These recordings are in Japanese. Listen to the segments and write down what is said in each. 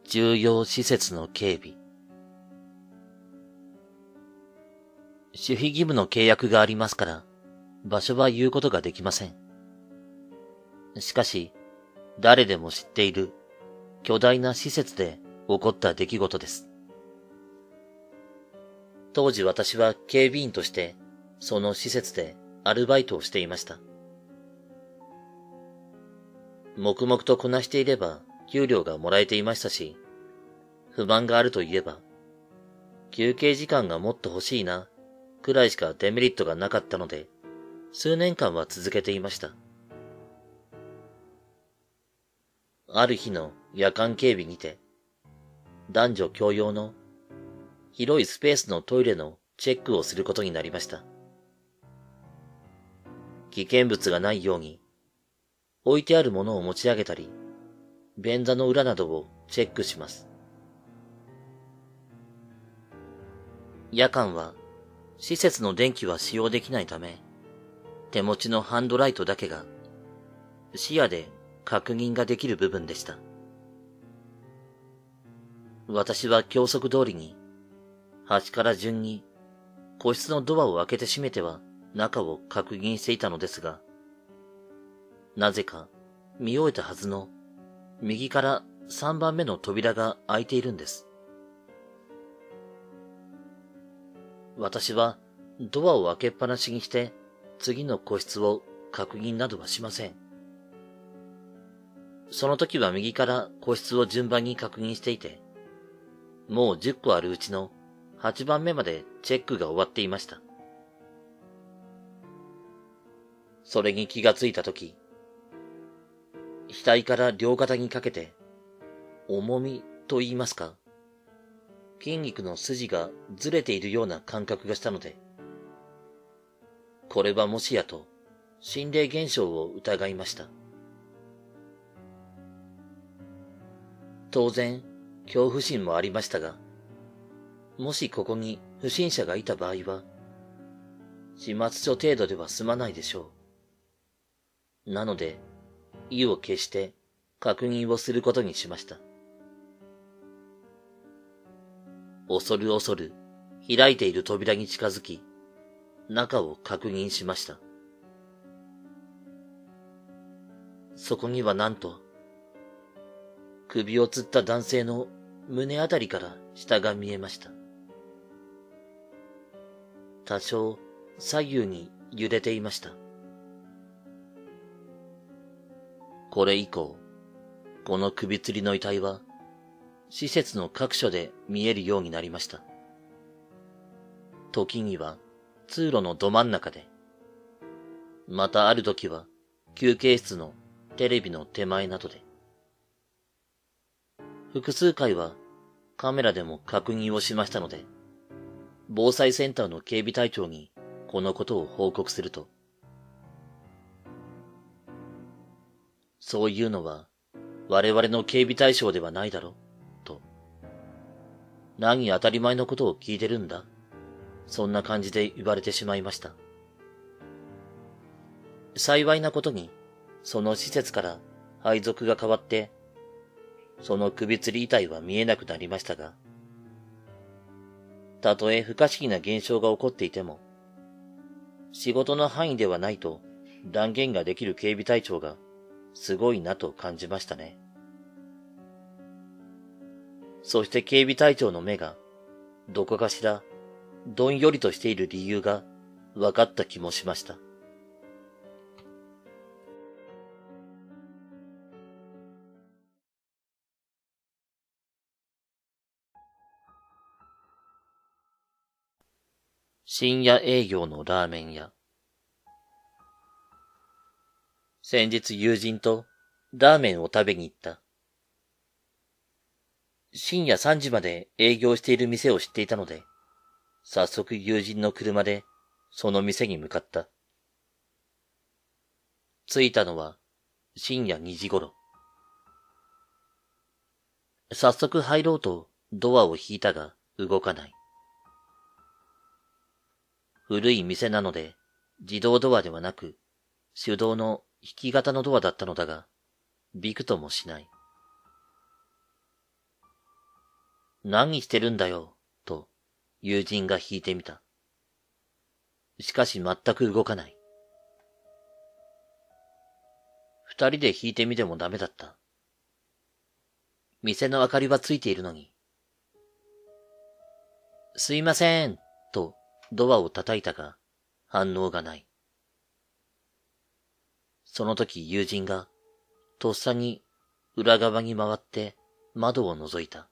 重要施設の警備。守秘義務の契約がありますから、場所は言うことができません。しかし、誰でも知っている巨大な施設で起こった出来事です。当時私は警備員としてその施設でアルバイトをしていました。黙々とこなしていれば給料がもらえていましたし、不満があるといえば、休憩時間がもっと欲しいな、くらいしかデメリットがなかったので、数年間は続けていました。ある日の夜間警備にて、男女共用の広いスペースのトイレのチェックをすることになりました。危険物がないように、置いてあるものを持ち上げたり、便座の裏などをチェックします。夜間は、施設の電気は使用できないため、手持ちのハンドライトだけが、視野で確認ができる部分でした。私は教則通りに、端から順に個室のドアを開けて閉めては中を確認していたのですが、なぜか見終えたはずの右から3番目の扉が開いているんです。私はドアを開けっぱなしにして次の個室を確認などはしません。その時は右から個室を順番に確認していて、もう10個あるうちの8番目までチェックが終わっていました。それに気がついたとき、額から両肩にかけて、重みと言いますか、筋肉の筋がずれているような感覚がしたので、これはもしやと心霊現象を疑いました。当然、恐怖心もありましたが、もしここに不審者がいた場合は、始末書程度では済まないでしょう。なので、意を決して確認をすることにしました。恐る恐る開いている扉に近づき、中を確認しました。そこにはなんと、首を吊った男性の胸あたりから下が見えました。多少左右に揺れていました。これ以降、この首吊りの遺体は、施設の各所で見えるようになりました。時には通路のど真ん中で、またある時は休憩室のテレビの手前などで、複数回はカメラでも確認をしましたので、防災センターの警備隊長にこのことを報告すると、そういうのは我々の警備対象ではないだろ、と。何当たり前のことを聞いてるんだ。そんな感じで言われてしまいました。幸いなことに、その施設から配属が変わって、その首吊り遺体は見えなくなりましたが、たとえ不可思議な現象が起こっていても、仕事の範囲ではないと断言ができる警備隊長がすごいなと感じましたね。そして警備隊長の目がどこかしらどんよりとしている理由が分かった気もしました。深夜営業のラーメン屋。先日友人とラーメンを食べに行った。深夜3時まで営業している店を知っていたので、早速友人の車でその店に向かった。着いたのは深夜2時頃。早速入ろうとドアを引いたが動かない。古い店なので自動ドアではなく手動の引き型のドアだったのだが、びくともしない。 何してるんだよ、と友人が引いてみた。しかし全く動かない。二人で引いてみてもダメだった。店の明かりはついているのに。すいません、とドアを叩いたが反応がない。その時友人がとっさに裏側に回って窓を覗いた。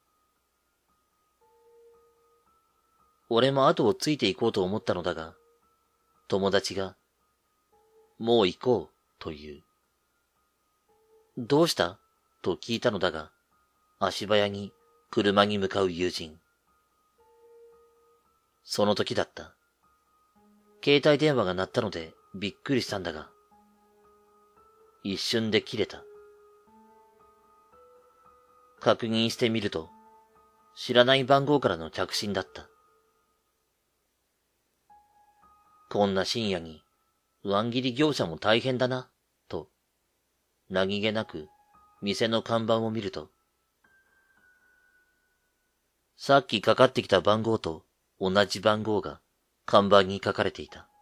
俺も後をついていこうと思ったのだが、友達が、もう行こう、と言う。どうしたと聞いたのだが、足早に車に向かう友人。その時だった。携帯電話が鳴ったのでびっくりしたんだが、一瞬で切れた。確認してみると、知らない番号からの着信だった。こんな深夜に、ワン切り業者も大変だな、と、何気なく、店の看板を見ると、さっきかかってきた番号と同じ番号が看板に書かれていた。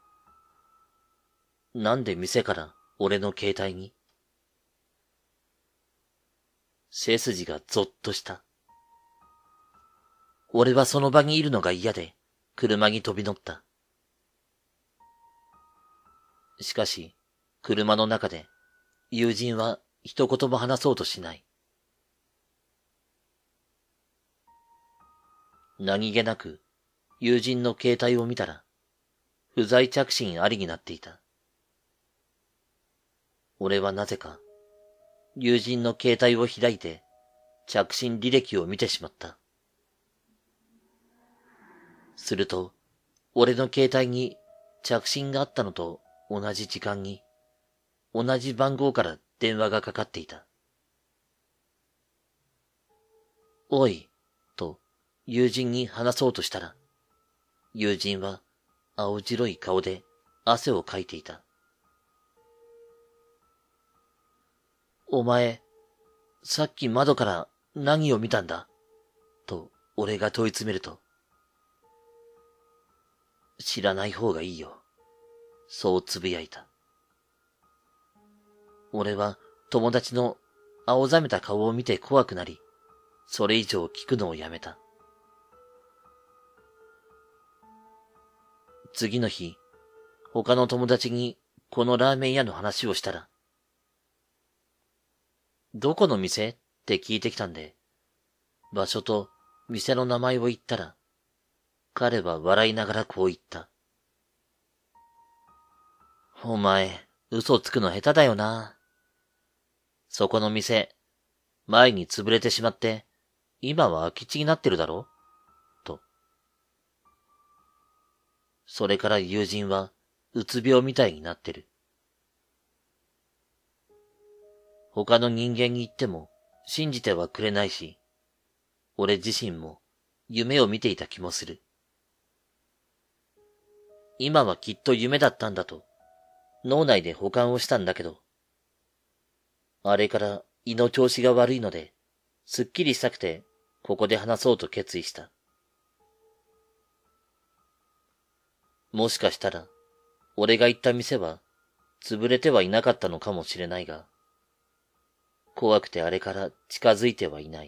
なんで店から俺の携帯に？背筋がゾッとした。俺はその場にいるのが嫌で、車に飛び乗った。しかし、車の中で、友人は一言も話そうとしない。何気なく、友人の携帯を見たら、不在着信ありになっていた。俺はなぜか、友人の携帯を開いて、着信履歴を見てしまった。すると、俺の携帯に着信があったのと同じ時間に、同じ番号から電話がかかっていた。おい、と友人に話そうとしたら、友人は青白い顔で汗をかいていた。お前、さっき窓から何を見たんだと俺が問い詰めると、知らない方がいいよ。そうつぶやいた。俺は友達の青ざめた顔を見て怖くなり、それ以上聞くのをやめた。次の日、他の友達にこのラーメン屋の話をしたら、どこの店って聞いてきたんで、場所と店の名前を言ったら、彼は笑いながらこう言った。お前、嘘つくの下手だよな。そこの店、前に潰れてしまって、今は空き地になってるだろと。それから友人は、うつ病みたいになってる。他の人間に言っても、信じてはくれないし、俺自身も、夢を見ていた気もする。今はきっと夢だったんだと、脳内で保管をしたんだけど、あれから胃の調子が悪いので、すっきりしたくて、ここで話そうと決意した。もしかしたら、俺が行った店は、潰れてはいなかったのかもしれないが、怖くてあれから近づいてはいない。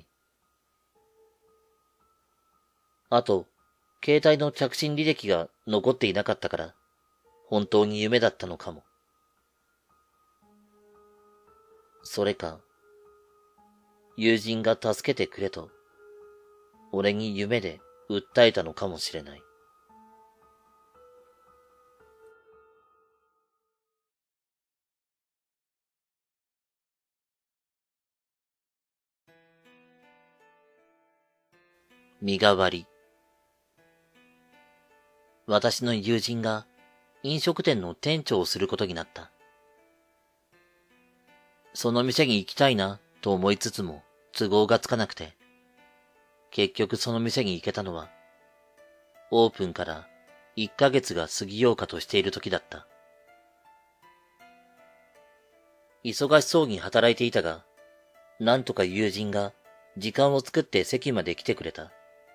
あと、携帯の着信履歴が残っていなかったから、本当に夢だったのかも。それか、友人が助けてくれと、俺に夢で訴えたのかもしれない。身代わり。私の友人が飲食店の店長をすることになった。その店に行きたいなと思いつつも都合がつかなくて、結局その店に行けたのは、オープンから1ヶ月が過ぎようかとしている時だった。忙しそうに働いていたが、なんとか友人が時間を作って席まで来てくれた。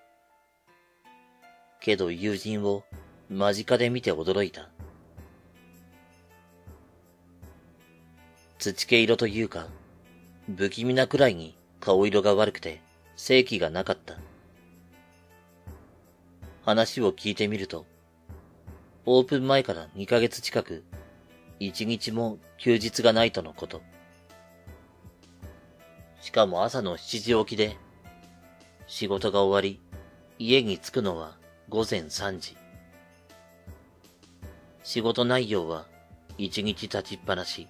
けど友人を間近で見て驚いた。土毛色というか、不気味なくらいに顔色が悪くて、生気がなかった。話を聞いてみると、オープン前から2ヶ月近く、1日も休日がないとのこと。しかも朝の7時起きで、仕事が終わり、家に着くのは午前3時。仕事内容は1日立ちっぱなし。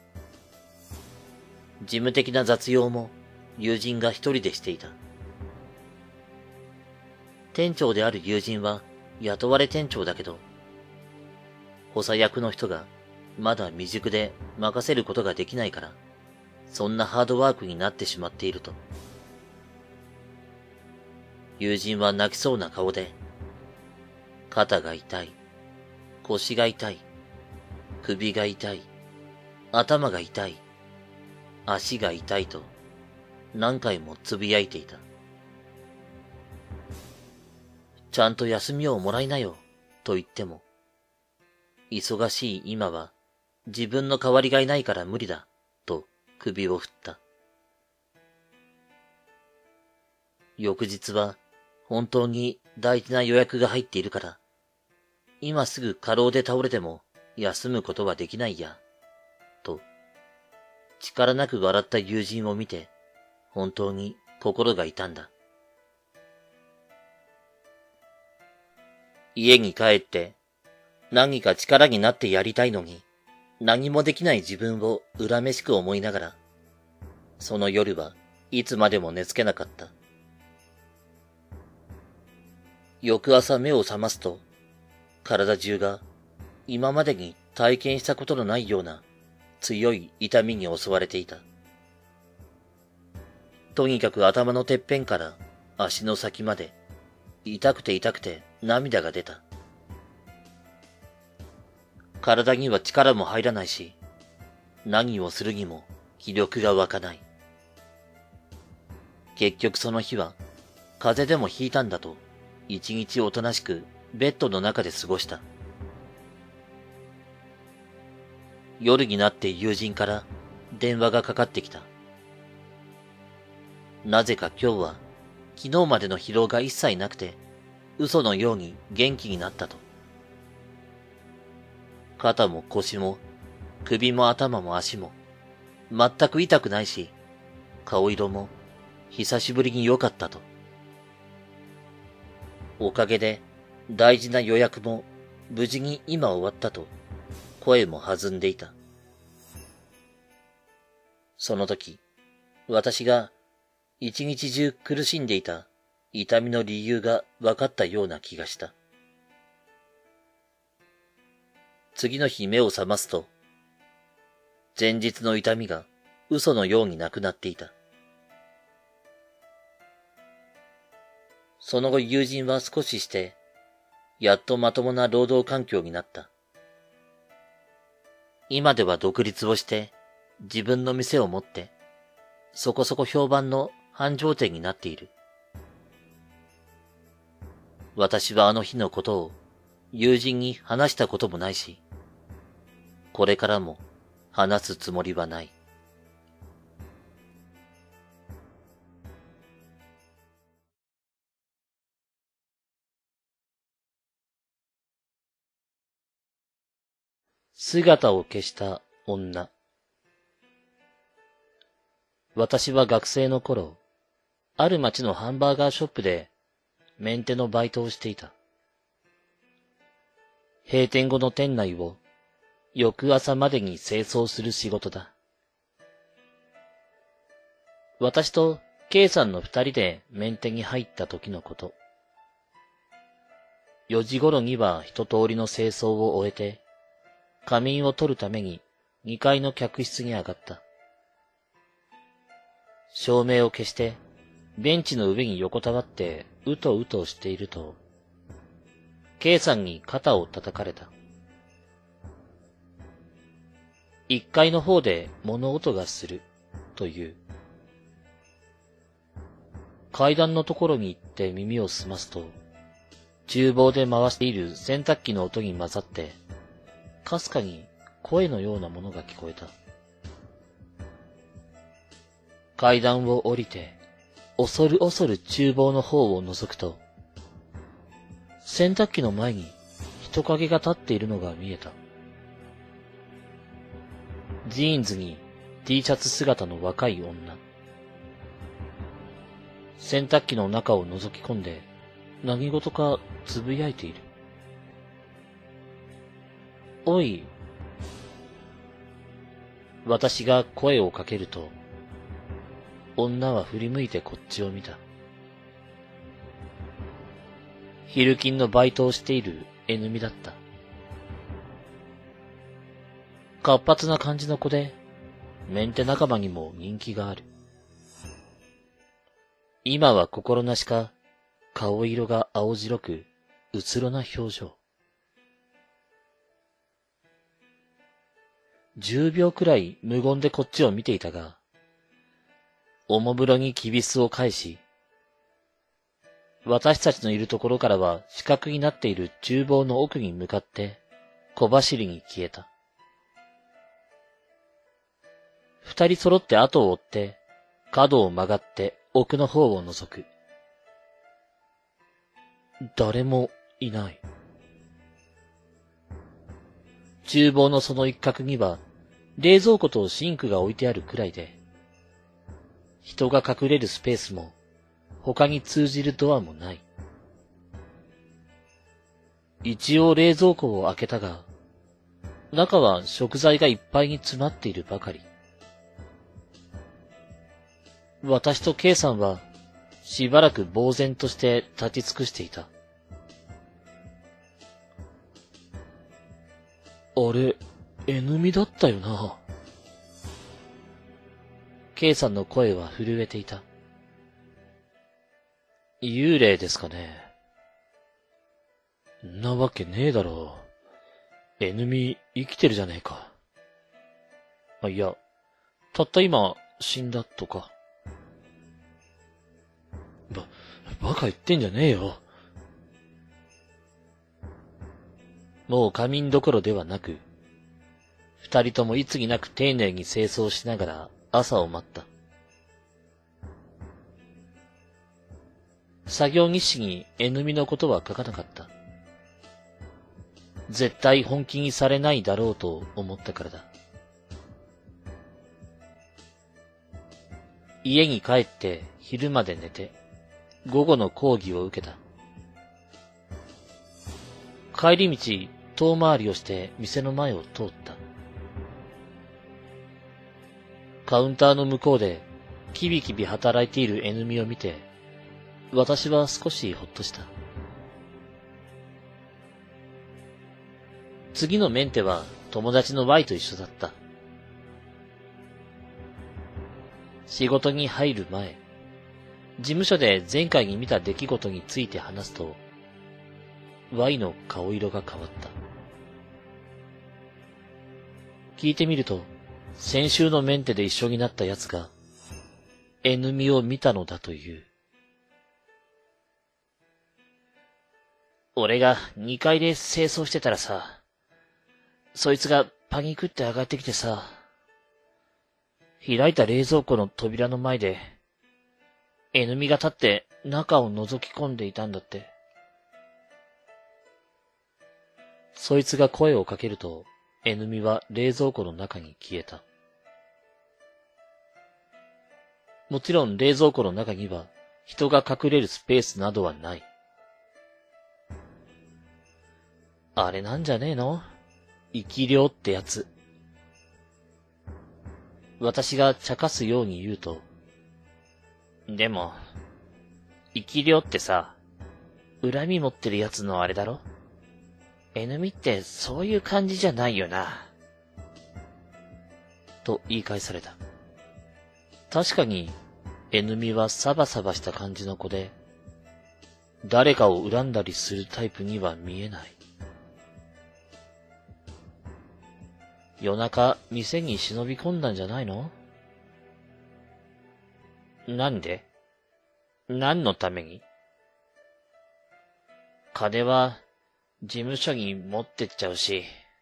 事務的な雑用も友人が一人でしていた。店長である友人は雇われ店長だけど、補佐役の人がまだ未熟で任せることができないから、そんなハードワークになってしまっていると。友人は泣きそうな顔で、肩が痛い、腰が痛い、首が痛い、頭が痛い、足が痛いと何回もつぶやいていた。ちゃんと休みをもらいなよと言っても、忙しい今は自分の代わりがいないから無理だと首を振った。翌日は本当に大事な予約が入っているから、今すぐ過労で倒れても休むことはできないや、と力なく笑った友人を見て本当に心が痛んだ。家に帰って何か力になってやりたいのに何もできない自分を恨めしく思いながら、その夜はいつまでも寝つけなかった。翌朝目を覚ますと、体中が今までに体験したことのないような強い痛みに襲われていた。とにかく頭のてっぺんから足の先まで痛くて痛くて涙が出た。体には力も入らないし、何をするにも気力が湧かない。結局その日は風邪でもひいたんだと一日おとなしくベッドの中で過ごした。夜になって友人から電話がかかってきた。なぜか今日は昨日までの疲労が一切なくて嘘のように元気になったと。肩も腰も首も頭も足も全く痛くないし、顔色も久しぶりに良かったと。おかげで大事な予約も無事に今終わったと声も弾んでいた。その時、私が一日中苦しんでいた痛みの理由が分かったような気がした。次の日目を覚ますと、前日の痛みが嘘のようになくなっていた。その後友人は少しして、やっとまともな労働環境になった。今では独立をして自分の店を持って、そこそこ評判の繁盛店になっている。私はあの日のことを友人に話したこともないし、これからも話すつもりはない。姿を消した女。私は学生の頃、ある町のハンバーガーショップでメンテのバイトをしていた。閉店後の店内を翌朝までに清掃する仕事だ。私と K さんの二人でメンテに入った時のこと。4時頃には一通りの清掃を終えて、仮眠を取るために2階の客室に上がった。照明を消してベンチの上に横たわってうとうとしていると、K さんに肩を叩かれた。1階の方で物音がするという。 階段のところに行って耳を澄ますと、厨房で回している洗濯機の音に混ざって、かすかに声のようなものが聞こえた。階段を降りて、恐る恐る厨房の方を覗くと、洗濯機の前に人影が立っているのが見えた。ジーンズに T シャツ姿の若い女。洗濯機の中を覗き込んで何事かつぶやいている。おい。私が声をかけると、女は振り向いてこっちを見た。昼勤のバイトをしているNみだった。活発な感じの子で、メンテ仲間にも人気がある。今は心なしか、顔色が青白く、うつろな表情。10秒くらい無言でこっちを見ていたが、おもむろにきびすを返し、私たちのいるところからは死角になっている厨房の奥に向かって小走りに消えた。二人揃って後を追って角を曲がって奥の方を覗く。誰もいない。厨房のその一角には冷蔵庫とシンクが置いてあるくらいで、人が隠れるスペースも他に通じるドアもない。一応冷蔵庫を開けたが、中は食材がいっぱいに詰まっているばかり。私と K さんはしばらく呆然として立ち尽くしていた。あれ、Nみだったよな。K さんの声は震えていた。幽霊ですかね。んなわけねえだろう。Nみ生きてるじゃねえか。いや、たった今死んだとか。バカ言ってんじゃねえよ。もう仮眠どころではなく、二人ともいつになく丁寧に清掃しながら朝を待った。作業日誌にNみのことは書かなかった。絶対本気にされないだろうと思ったからだ。家に帰って昼まで寝て、午後の講義を受けた。帰り道、遠回りをして店の前を通った。カウンターの向こうで、キビキビ働いているNみを見て、私は少しほっとした。次のメンテは友達の Y と一緒だった。仕事に入る前、事務所で前回に見た出来事について話すと、Y の顔色が変わった。聞いてみると、先週のメンテで一緒になった奴が、Nみを見たのだという。俺が2階で清掃してたらさ、そいつがパニクって上がってきてさ、開いた冷蔵庫の扉の前で、Nみが立って中を覗き込んでいたんだって。そいつが声をかけると、Nみは冷蔵庫の中に消えた。もちろん冷蔵庫の中には人が隠れるスペースなどはない。あれなんじゃねえの？生き量ってやつ。私が茶化すように言うと、でも、生き量ってさ、恨み持ってるやつのあれだろ？ N みってそういう感じじゃないよな。と言い返された。確かに、N みはサバサバした感じの子で、誰かを恨んだりするタイプには見えない。夜中、店に忍び込んだんじゃないの？なんで？ 何のために？金は事務所に持ってっちゃうし、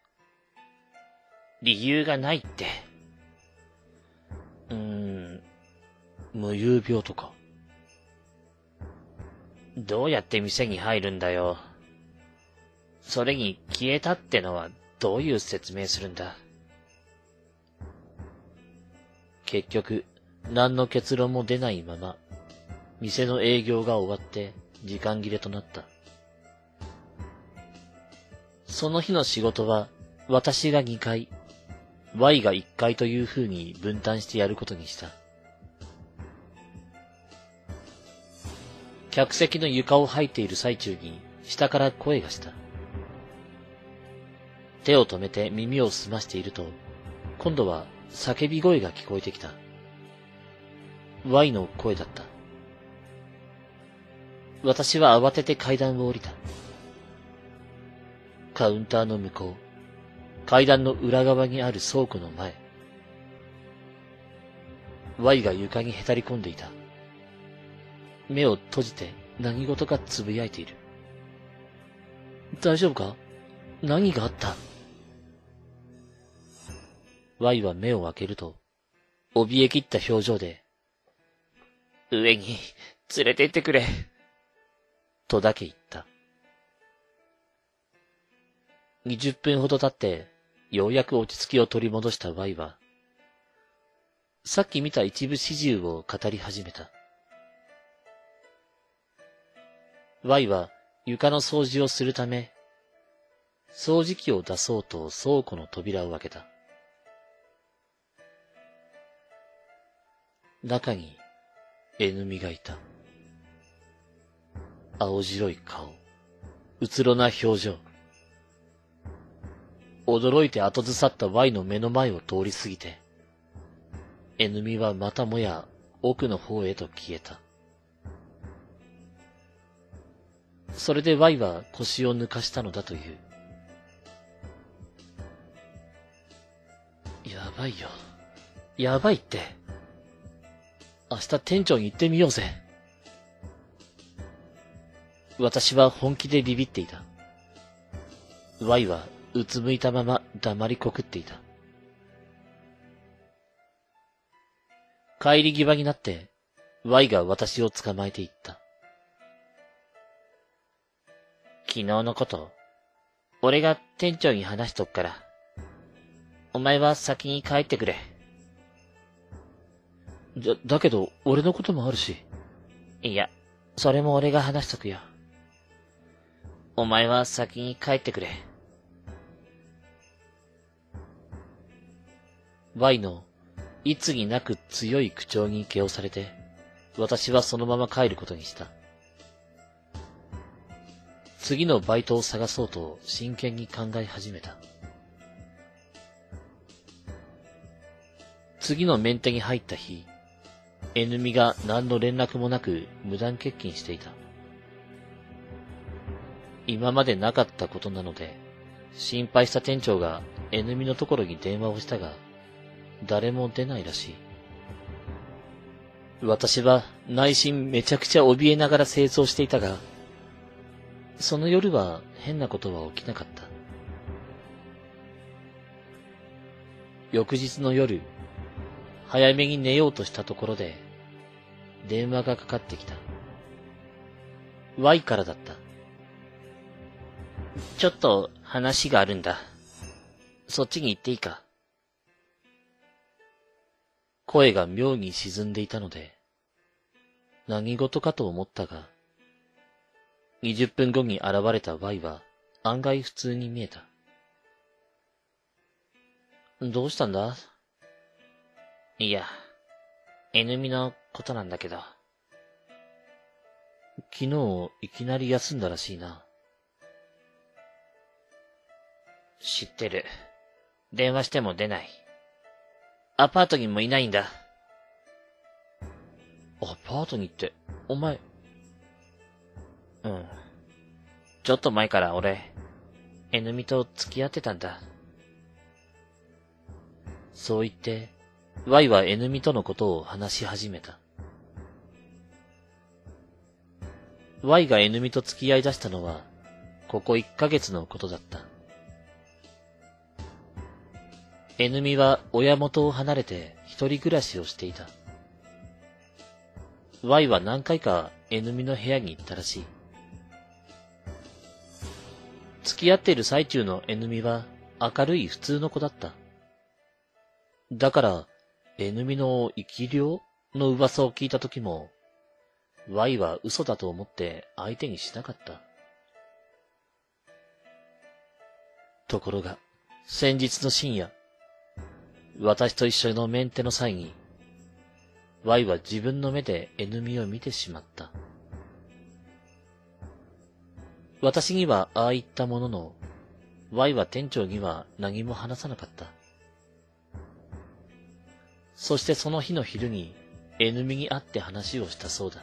理由がないって。無遊病とか。どうやって店に入るんだよ。それに消えたってのはどういう説明するんだ。結局、何の結論も出ないまま、店の営業が終わって時間切れとなった。その日の仕事は、私が2階、Y が1階という風に分担してやることにした。客席の床を履いている最中に、下から声がした。手を止めて耳を澄ましていると、今度は叫び声が聞こえてきた。Y の声だった。私は慌てて階段を降りた。カウンターの向こう、階段の裏側にある倉庫の前。Y が床にへたり込んでいた。目を閉じて何事かつぶやいている。大丈夫か？何があった？ Y は目を開けると、怯えきった表情で、上に連れて行ってくれ、とだけ言った。20分ほど経って、ようやく落ち着きを取り戻した Y は、さっき見た一部始終を語り始めた。Y は床の掃除をするため、掃除機を出そうと倉庫の扉を開けた。中に、Nみがいた。青白い顔、うつろな表情。驚いて後ずさった Y の目の前を通り過ぎて、Nみはまたもや奥の方へと消えた。それで Y は腰を抜かしたのだという。やばいよ。やばいって。明日店長に行ってみようぜ。私は本気でビビっていた。Y はうつむいたまま黙りこくっていた。帰り際になって、Y が私を捕まえていった。昨日のこと、俺が店長に話しとくから、お前は先に帰ってくれ。だけど、俺のこともあるし。いや、それも俺が話しとくよ。お前は先に帰ってくれ。Y の、いつになく強い口調に気をされて、私はそのまま帰ることにした。次のバイトを探そうと真剣に考え始めた。次のメンテに入った日、Nみが何の連絡もなく無断欠勤していた。今までなかったことなので、心配した店長が Nみのところに電話をしたが、誰も出ないらしい。私は内心めちゃくちゃ怯えながら清掃していたが、その夜は変なことは起きなかった。翌日の夜、早めに寝ようとしたところで、電話がかかってきた。Y からだった。ちょっと話があるんだ。そっちに行っていいか？声が妙に沈んでいたので、何事かと思ったが、20分後に現れた Y は案外普通に見えた。どうしたんだ？いや、Nみのことなんだけど。昨日いきなり休んだらしいな。知ってる。電話しても出ない。アパートにもいないんだ。アパートにって、お前。うん。ちょっと前から俺、Nみと付き合ってたんだ。そう言って、Y はNみとのことを話し始めた。 Y が N みと付き合い出したのは、ここ1ヶ月のことだった。N みは親元を離れて一人暮らしをしていた。Y は何回か N みの部屋に行ったらしい。付き合っている最中の N みは明るい普通の子だった。だから、N みの生き量の噂を聞いた時も、Y は嘘だと思って相手にしなかった。ところが、先日の深夜、私と一緒のメンテの際に、Y は自分の目で N みを見てしまった。私にはああ言ったものの、Y は店長には何も話さなかった。そしてその日の昼に N みに会って話をしたそうだ。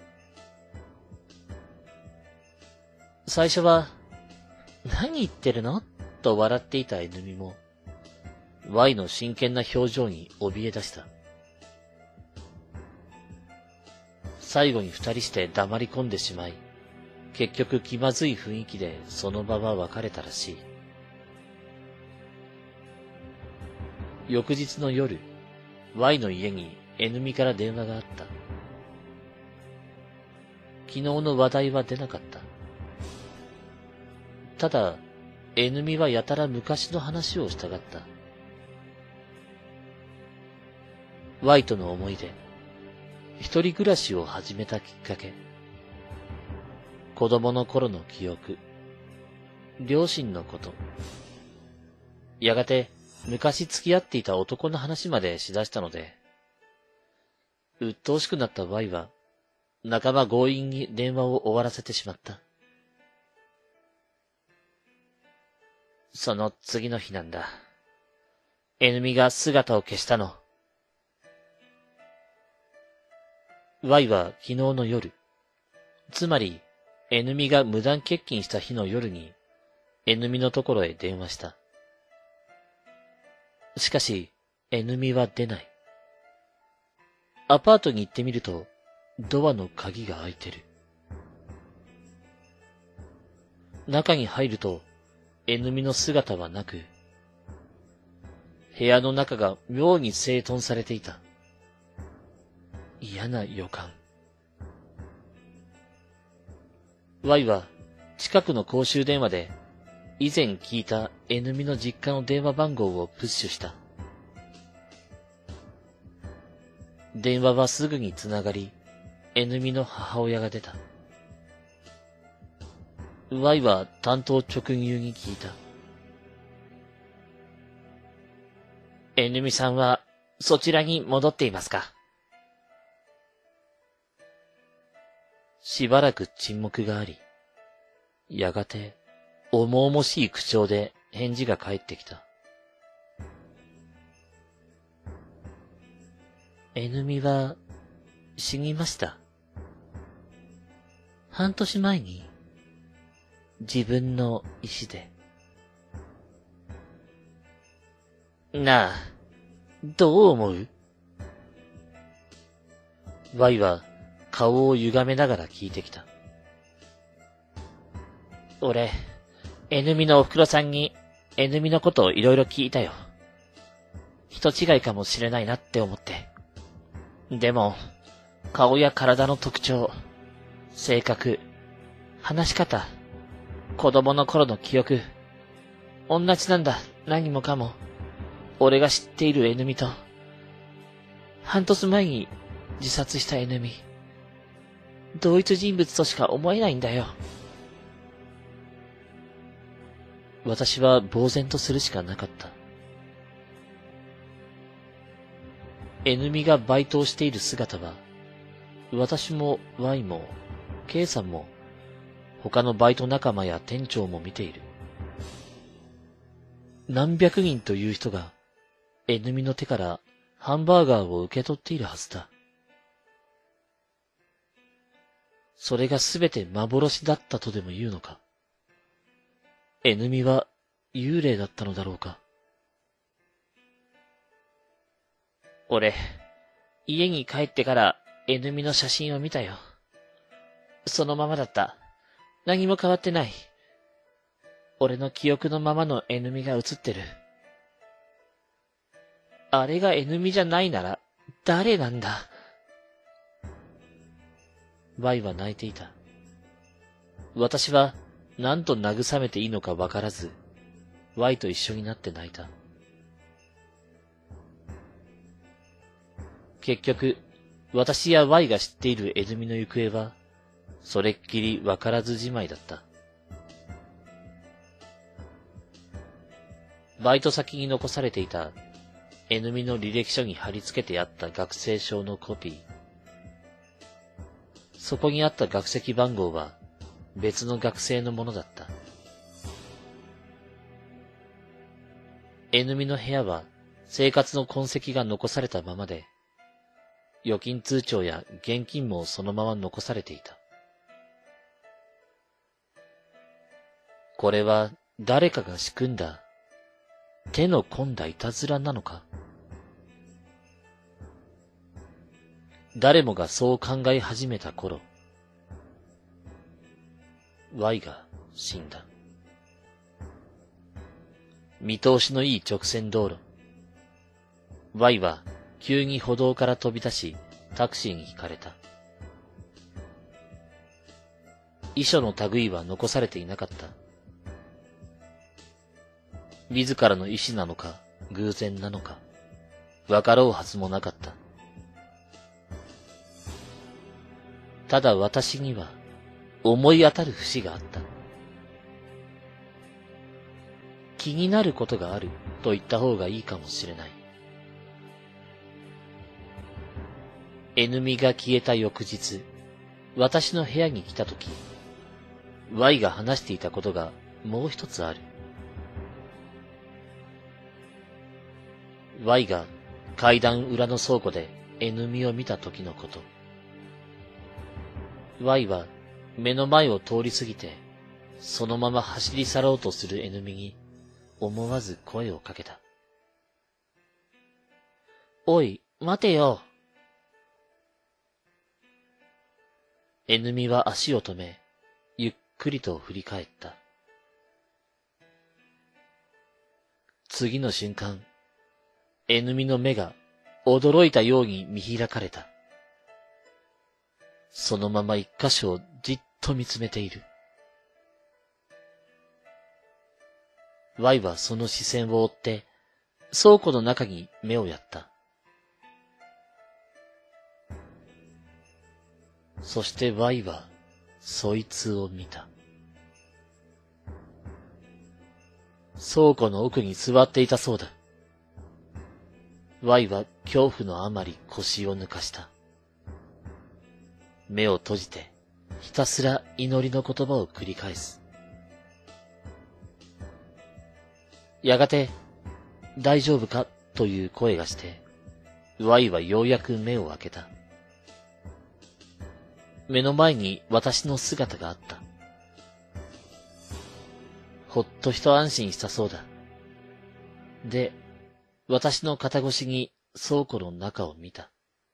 最初は、何言ってるのと笑っていた N みも、Y の真剣な表情に怯え出した。最後に二人して黙り込んでしまい、結局気まずい雰囲気でその場は別れたらしい。翌日の夜、Y の家に N みから電話があった。昨日の話題は出なかった。ただ、N みはやたら昔の話をしたがった。Y との思い出、一人暮らしを始めたきっかけ、子供の頃の記憶、両親のこと、やがて昔付き合っていた男の話までしだしたので、鬱陶しくなった Y は、半ば強引に電話を終わらせてしまった。その次の日なんだ。N みが姿を消したの。Y は昨日の夜、つまり N みが無断欠勤した日の夜に N みのところへ電話した。しかし N みは出ない。アパートに行ってみるとドアの鍵が開いてる。中に入ると N みの姿はなく、部屋の中が妙に整頓されていた。嫌な予感。Y は近くの公衆電話で以前聞いた N みの実家の電話番号をプッシュした。電話はすぐにつながり、N みの母親が出た。Y は担当直入に聞いた。N みさんはそちらに戻っていますか？しばらく沈黙があり、やがて重々しい口調で返事が返ってきた。N みは死にました。半年前に自分の意志で。なあ、どう思う？ Y は顔を歪めながら聞いてきた。俺、N みのお袋さんに N みのことをいろいろ聞いたよ。人違いかもしれないなって思って。でも、顔や体の特徴、性格、話し方、子供の頃の記憶、同じなんだ、何もかも。俺が知っている N みと、半年前に自殺した N み。同一人物としか思えないんだよ。私は呆然とするしかなかった。N みがバイトをしている姿は、私も Y も K さんも他のバイト仲間や店長も見ている。何百人という人が N みの手からハンバーガーを受け取っているはずだ。それがすべて幻だったとでも言うのか。N みは幽霊だったのだろうか。俺、家に帰ってから N みの写真を見たよ。 そのままだった。何も変わってない。俺の記憶のままの N ミが映ってる。あれが N ミじゃないなら、誰なんだ。Y は泣いていた。私は何と慰めていいのかわからず、Y と一緒になって泣いた。結局、私や Y が知っている N ミの行方は、それっきりわからずじまいだった。バイト先に残されていた N ミの履歴書に貼り付けてあった学生証のコピー。そこにあった学籍番号は別の学生のものだった。N ミの部屋は生活の痕跡が残されたままで、預金通帳や現金もそのまま残されていた。これは誰かが仕組んだ手の込んだいたずらなのか。誰もがそう考え始めた頃、Y が死んだ。見通しのいい直線道路。Y は急に歩道から飛び出し、タクシーにひかれた。遺書の類は残されていなかった。自らの意志なのか、偶然なのか、わかろうはずもなかった。ただ私には、思い当たる節があった。気になることがあると言った方がいいかもしれない。N ミが消えた翌日、私の部屋に来たとき、Y が話していたことがもう一つある。Y が階段裏の倉庫で N ミを見た時のこと。Y は目の前を通り過ぎて、そのまま走り去ろうとする N ミに思わず声をかけた。おい、待てよ。N ミは足を止め、ゆっくりと振り返った。次の瞬間、N ミの目が驚いたように見開かれた。そのまま一箇所をじっと見つめている。Y はその視線を追って、倉庫の中に目をやった。そして Y は、そいつを見た。倉庫の奥に座っていたそうだ。Y は恐怖のあまり腰を抜かした。目を閉じて、ひたすら祈りの言葉を繰り返す。やがて、大丈夫かという声がして、Y はようやく目を開けた。目の前に私の姿があった。ほっと一安心したそうだ。で、私の肩越しに倉庫の中を見た。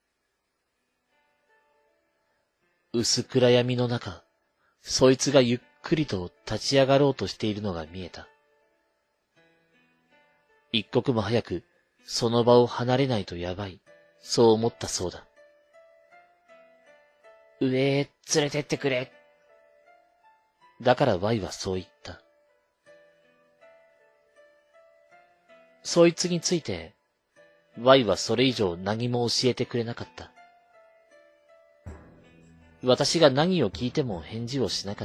薄暗闇の中、そいつがゆっくりと立ち上がろうとしているのが見えた。一刻も早くその場を離れないとやばい、そう思ったそうだ。上へ連れてってくれ。だから Y はそう言った。そいつについて、Y はそれ以上何も教えてくれなかった。私が何を聞いても返事をしなかった。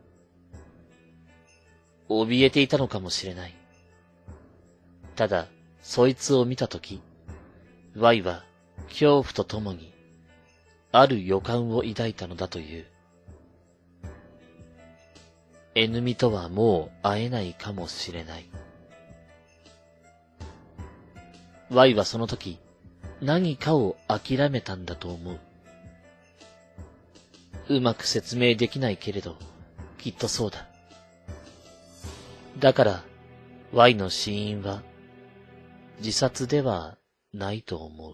怯えていたのかもしれない。ただ、そいつを見たとき、Y は恐怖とともに、ある予感を抱いたのだという。N ミとはもう会えないかもしれない。Y はその時、何かを諦めたんだと思う。うまく説明できないけれど、きっとそうだ。だから、Y の死因は、自殺ではないと思う。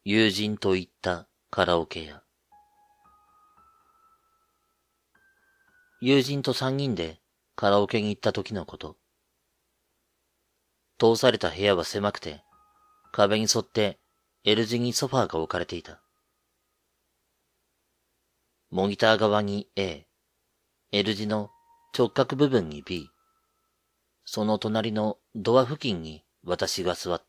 友人と行ったカラオケ屋。友人と三人でカラオケに行った時のこと。通された部屋は狭くて、壁に沿って L 字にソファーが置かれていた。モニター側に A、L 字の直角部分に B、その隣のドア付近に私が座った。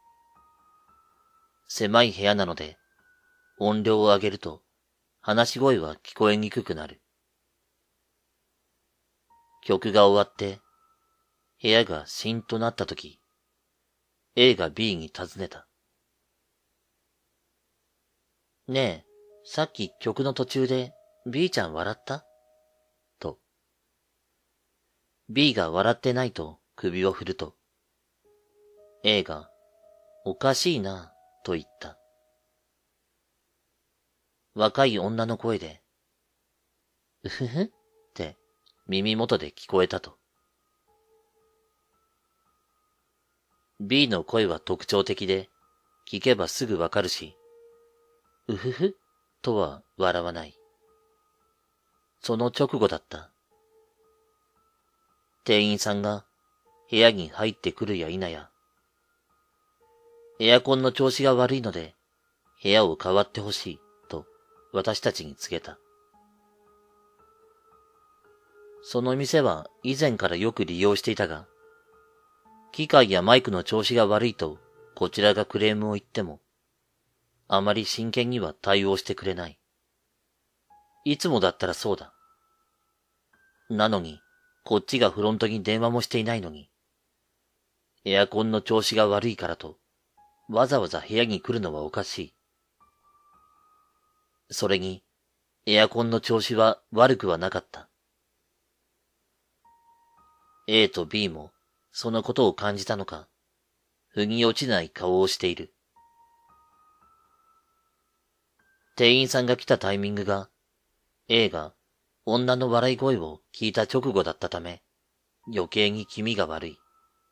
狭い部屋なので、音量を上げると話し声は聞こえにくくなる。曲が終わって、部屋がシーンとなったとき、A が B に尋ねた。ねえ、さっき曲の途中で B ちゃん笑った?と。B が笑ってないと首を振ると、A がおかしいなと言った。若い女の声で、うふふって耳元で聞こえたと。B の声は特徴的で、聞けばすぐわかるし、うふふとは笑わない。その直後だった。店員さんが部屋に入ってくるや否や、エアコンの調子が悪いので部屋を変わってほしいと私たちに告げた。その店は以前からよく利用していたが、機械やマイクの調子が悪いとこちらがクレームを言っても、あまり真剣には対応してくれない。いつもだったらそうだ。なのに、こっちがフロントに電話もしていないのに、エアコンの調子が悪いからと、わざわざ部屋に来るのはおかしい。それに、エアコンの調子は悪くはなかった。A と B も、そのことを感じたのか、腑に落ちない顔をしている。店員さんが来たタイミングが、A が女の笑い声を聞いた直後だったため、余計に気味が悪い。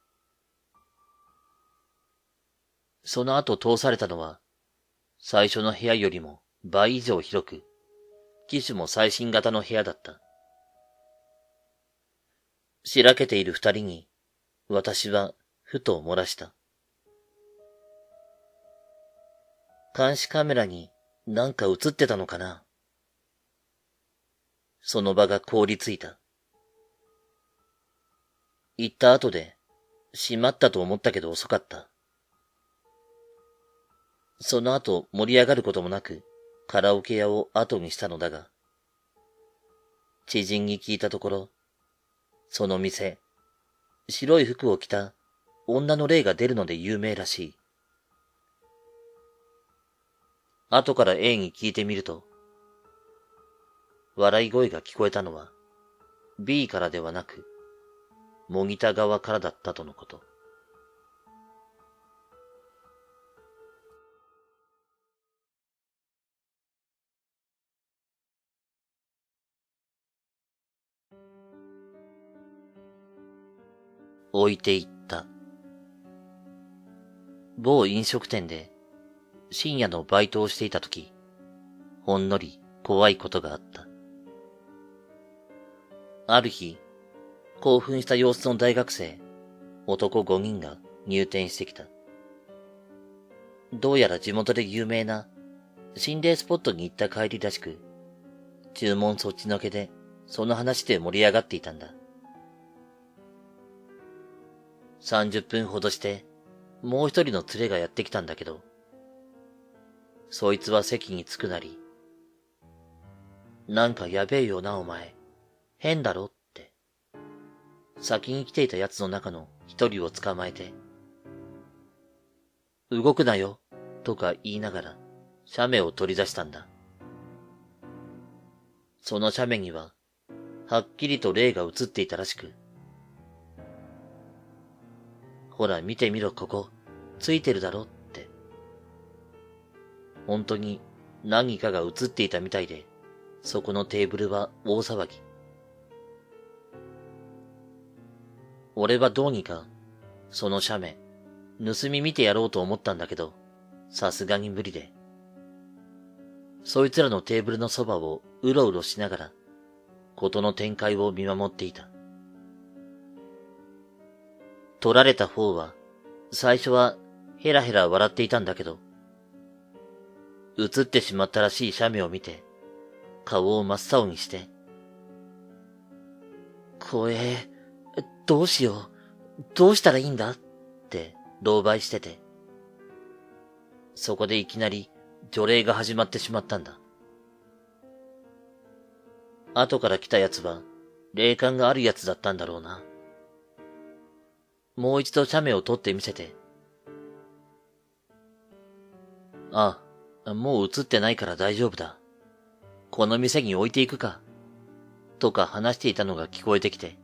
その後通されたのは、最初の部屋よりも倍以上広く、機種も最新型の部屋だった。しらけている二人に、私はふと漏らした。監視カメラになんか映ってたのかな?その場が凍りついた。行った後で、しまったと思ったけど遅かった。その後盛り上がることもなく、カラオケ屋を後にしたのだが、知人に聞いたところ、その店、白い服を着た女の霊が出るので有名らしい。後から A に聞いてみると、笑い声が聞こえたのは B からではなく、モニター側からだったとのこと。置いていった。某飲食店で深夜のバイトをしていたとき、ほんのり怖いことがあった。ある日、興奮した様子の大学生、男5人が入店してきた。どうやら地元で有名な心霊スポットに行った帰りらしく、注文そっちのけでその話で盛り上がっていたんだ。30分ほどして、もう一人の連れがやってきたんだけど、そいつは席に着くなり、なんかやべえよなお前、変だろって、先に来ていた奴の中の一人を捕まえて、動くなよ、とか言いながら、写メを取り出したんだ。その写メには、はっきりと霊が写っていたらしく、ほら見てみろここ、ついてるだろって。本当に何かが写っていたみたいで、そこのテーブルは大騒ぎ。俺はどうにか、その写メ、盗み見てやろうと思ったんだけど、 さすがに無理で。そいつらのテーブルのそばをうろうろしながら、事の展開を見守っていた。取られた方は、最初はヘラヘラ笑っていたんだけど、映ってしまったらしい写メを見て、顔を真っ青にして、怖え、どうしよう、どうしたらいいんだって、狼狽してて。そこでいきなり除霊が始まってしまったんだ。後から来た奴は、霊感がある奴だったんだろうな。もう一度写メを撮ってみせて。あ、もう映ってないから大丈夫だ。この店に置いていくか。とか話していたのが聞こえてきて。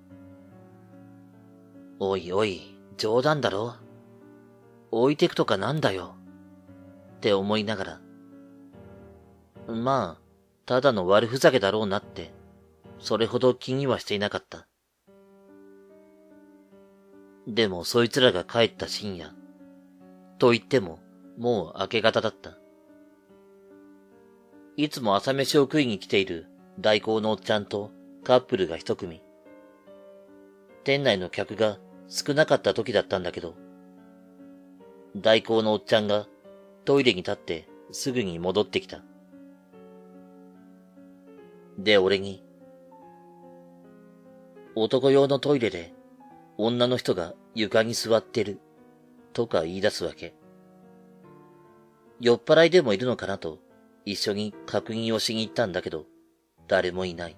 おいおい、冗談だろ。置いてくとかなんだよ。って思いながら。まあ、ただの悪ふざけだろうなって、それほど気にはしていなかった。でもそいつらが帰った深夜。と言っても、もう明け方だった。いつも朝飯を食いに来ている代行のおっちゃんとカップルが一組。店内の客が少なかった時だったんだけど、代行のおっちゃんがトイレに立ってすぐに戻ってきた。で、俺に、男用のトイレで女の人が床に座ってるとか言い出すわけ。酔っ払いでもいるのかなと一緒に確認をしに行ったんだけど、誰もいない。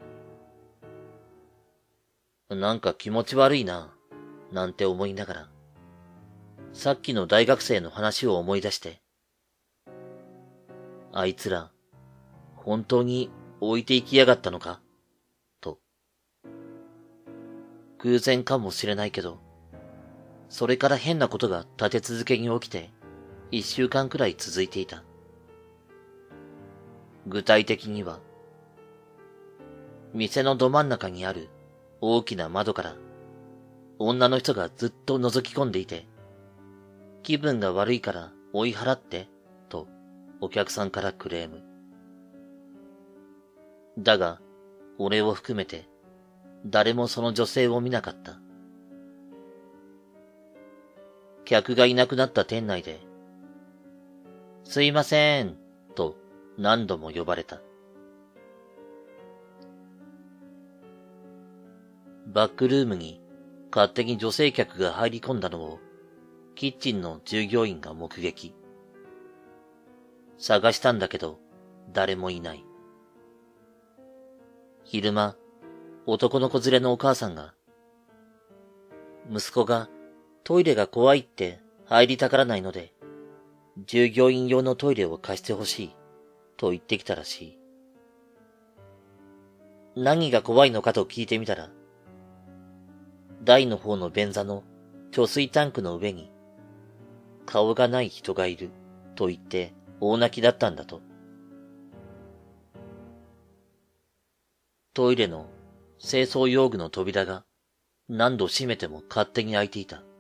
なんか気持ち悪いな、なんて思いながら、さっきの大学生の話を思い出して、あいつら、本当に置いていきやがったのかと。偶然かもしれないけど、それから変なことが立て続けに起きて、1週間くらい続いていた。具体的には、店のど真ん中にある大きな窓から、女の人がずっと覗き込んでいて、気分が悪いから追い払って、とお客さんからクレーム。だが、俺を含めて、誰もその女性を見なかった。客がいなくなった店内で、すいません、と何度も呼ばれた。バックルームに勝手に女性客が入り込んだのを、キッチンの従業員が目撃。探したんだけど、誰もいない。昼間、男の子連れのお母さんが、息子がトイレが怖いって入りたがらないので、従業員用のトイレを貸してほしい、と言ってきたらしい。何が怖いのかと聞いてみたら、台の方の便座の貯水タンクの上に、顔がない人がいる、と言って大泣きだったんだと。トイレの清掃用具の扉が何度閉めても勝手に開いていた。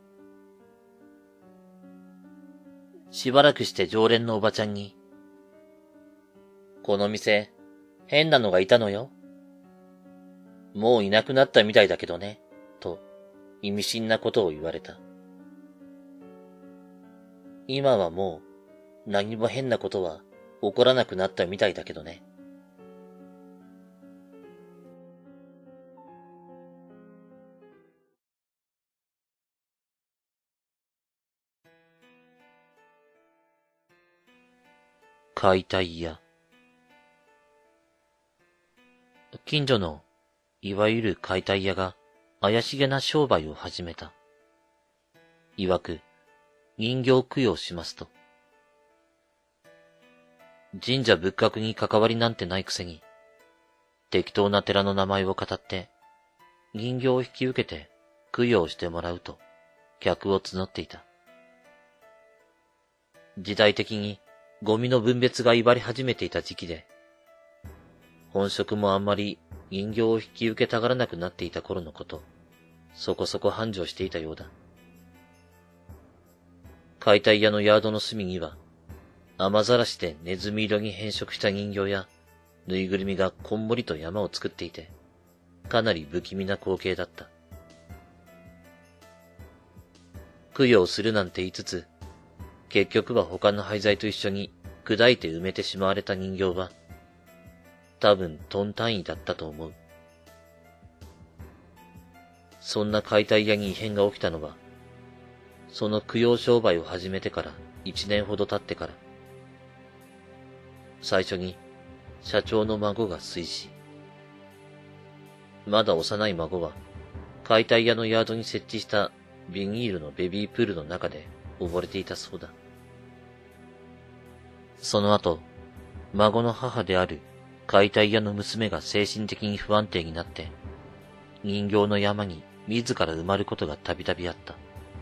しばらくして常連のおばちゃんに、この店、変なのがいたのよ。もういなくなったみたいだけどね、と意味深なことを言われた。今はもう何も変なことは起こらなくなったみたいだけどね。解体屋。近所のいわゆる解体屋が怪しげな商売を始めた。曰く人形供養しますと。神社仏閣に関わりなんてないくせに、適当な寺の名前を語って人形を引き受けて供養してもらうと客を募っていた。時代的にゴミの分別が威張り始めていた時期で、本職もあんまり人形を引き受けたがらなくなっていた頃のこと、そこそこ繁盛していたようだ。解体屋のヤードの隅には雨ざらしでネズミ色に変色した人形やぬいぐるみがこんもりと山を作っていて、かなり不気味な光景だった。供養するなんて言いつつ、結局は他の廃材と一緒に砕いて埋めてしまわれた人形は、多分トン単位だったと思う。そんな解体屋に異変が起きたのは、その供養商売を始めてから1年ほど経ってから、最初に社長の孫が水死。まだ幼い孫は、解体屋のヤードに設置したビニールのベビープールの中で溺れていたそうだ。その後、孫の母である解体屋の娘が精神的に不安定になって、人形の山に自ら埋まることがたびたびあった。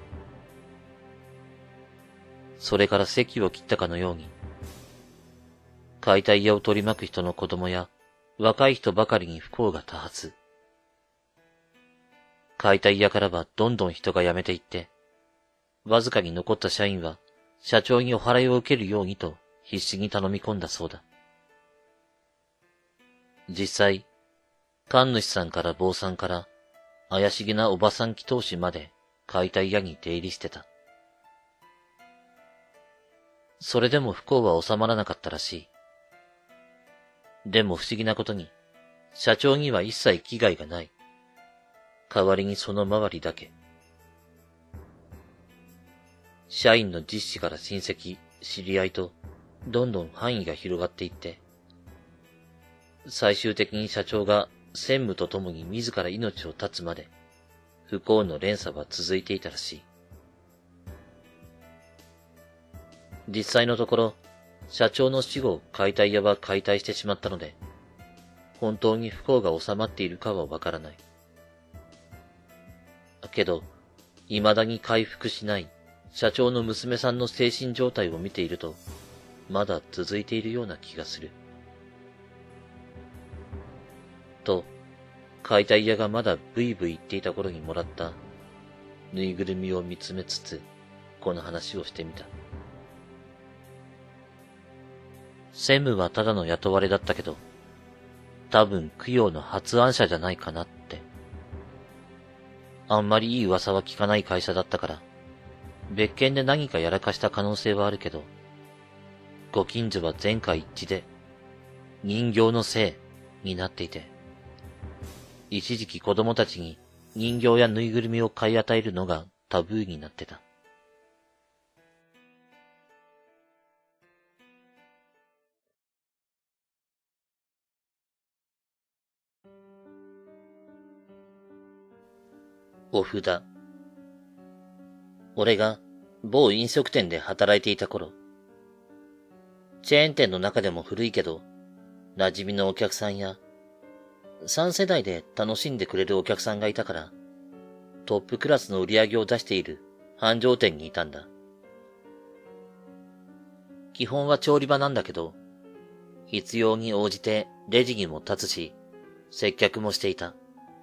それから堰を切ったかのように、解体屋を取り巻く人の子供や若い人ばかりに不幸が多発。解体屋からはどんどん人が辞めていって、わずかに残った社員は社長にお払いを受けるようにと必死に頼み込んだそうだ。実際、神主さんから坊さんから怪しげなおばさん祈祷師まで解体屋に出入りしてた。それでも不幸は収まらなかったらしい。でも不思議なことに、社長には一切危害がない。代わりにその周りだけ。社員の実子から親戚、知り合いと、どんどん範囲が広がっていって、最終的に社長が専務と共に自ら命を絶つまで、不幸の連鎖は続いていたらしい。実際のところ、社長の死後、解体屋は解体してしまったので、本当に不幸が収まっているかはわからない。けど、未だに回復しない社長の娘さんの精神状態を見ていると、まだ続いているような気がする。と、解体屋がまだブイブイ言っていた頃にもらったぬいぐるみを見つめつつ、この話をしてみた。専務はただの雇われだったけど、多分供養の発案者じゃないかなって。あんまりいい噂は聞かない会社だったから、別件で何かやらかした可能性はあるけど、ご近所は全会一致で、人形のせいになっていて、一時期子供たちに人形やぬいぐるみを買い与えるのがタブーになってた。お札。俺が某飲食店で働いていた頃、チェーン店の中でも古いけど、馴染みのお客さんや、3世代で楽しんでくれるお客さんがいたから、トップクラスの売り上げを出している繁盛店にいたんだ。基本は調理場なんだけど、必要に応じてレジにも立つし、接客もしていた。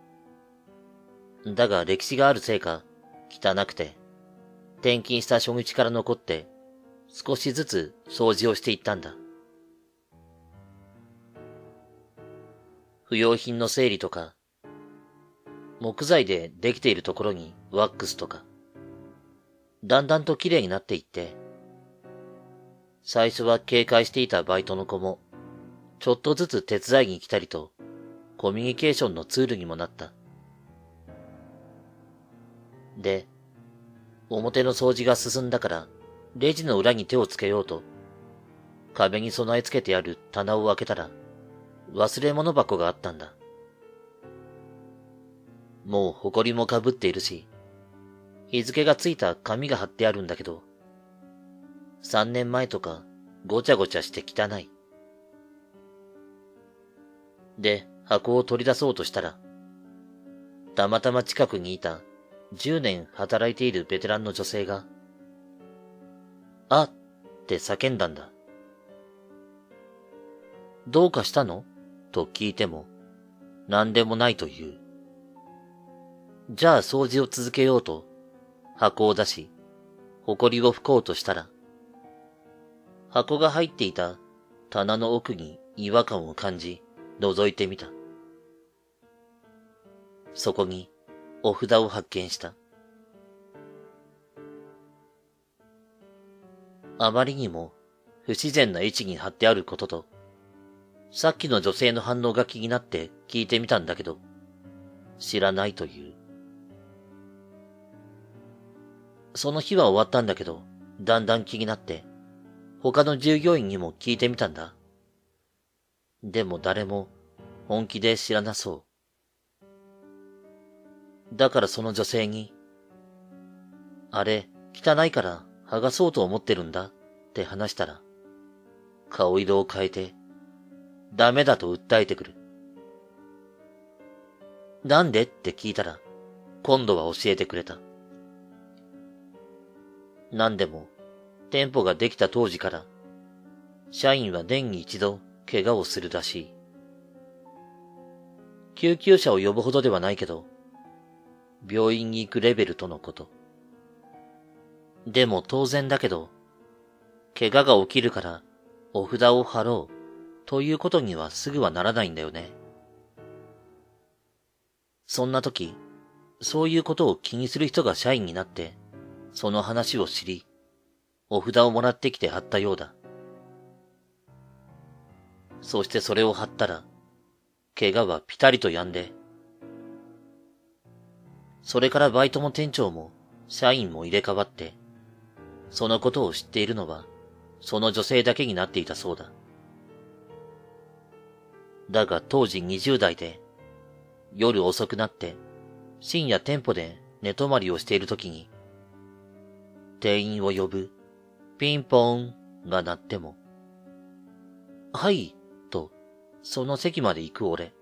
だが歴史があるせいか、汚くて、転勤した初日から残って、少しずつ掃除をしていったんだ。不要品の整理とか、木材でできているところにワックスとか、だんだんと綺麗になっていって、最初は警戒していたバイトの子も、ちょっとずつ手伝いに来たりと、コミュニケーションのツールにもなった。で、表の掃除が進んだから、レジの裏に手をつけようと、壁に備え付けてある棚を開けたら、忘れ物箱があったんだ。もう埃もかぶっているし、日付がついた紙が貼ってあるんだけど、3年前とかごちゃごちゃして汚い。で、箱を取り出そうとしたら、たまたま近くにいた10年働いているベテランの女性が、あって叫んだんだ。どうかしたのと聞いても、何でもないと言う。じゃあ掃除を続けようと、箱を出し、埃を拭こうとしたら、 箱が入っていた棚の奥に違和感を感じ、覗いてみた。そこにお札を発見した。あまりにも不自然な位置に貼ってあることと、さっきの女性の反応が気になって聞いてみたんだけど、知らないという。その日は終わったんだけど、だんだん気になって、他の従業員にも聞いてみたんだ。でも誰も本気で知らなそう。だからその女性に、あれ、汚いから剥がそうと思ってるんだって話したら、顔色を変えて、ダメだと訴えてくる。なんでって聞いたら、今度は教えてくれた。なんでも、店舗ができた当時から、社員は年に一度怪我をするらしい。救急車を呼ぶほどではないけど、病院に行くレベルとのこと。でも当然だけど、怪我が起きるからお札を貼ろうということにはすぐはならないんだよね。そんな時、そういうことを気にする人が社員になって、その話を知り、お札をもらってきて貼ったようだ。そしてそれを貼ったら、怪我はピタリと止んで、それからバイトも店長も社員も入れ替わって、そのことを知っているのは、その女性だけになっていたそうだ。だが当時20代で、夜遅くなって、深夜店舗で寝泊まりをしているときに、店員を呼ぶ、ピンポンが鳴っても、はい、と、その席まで行く俺。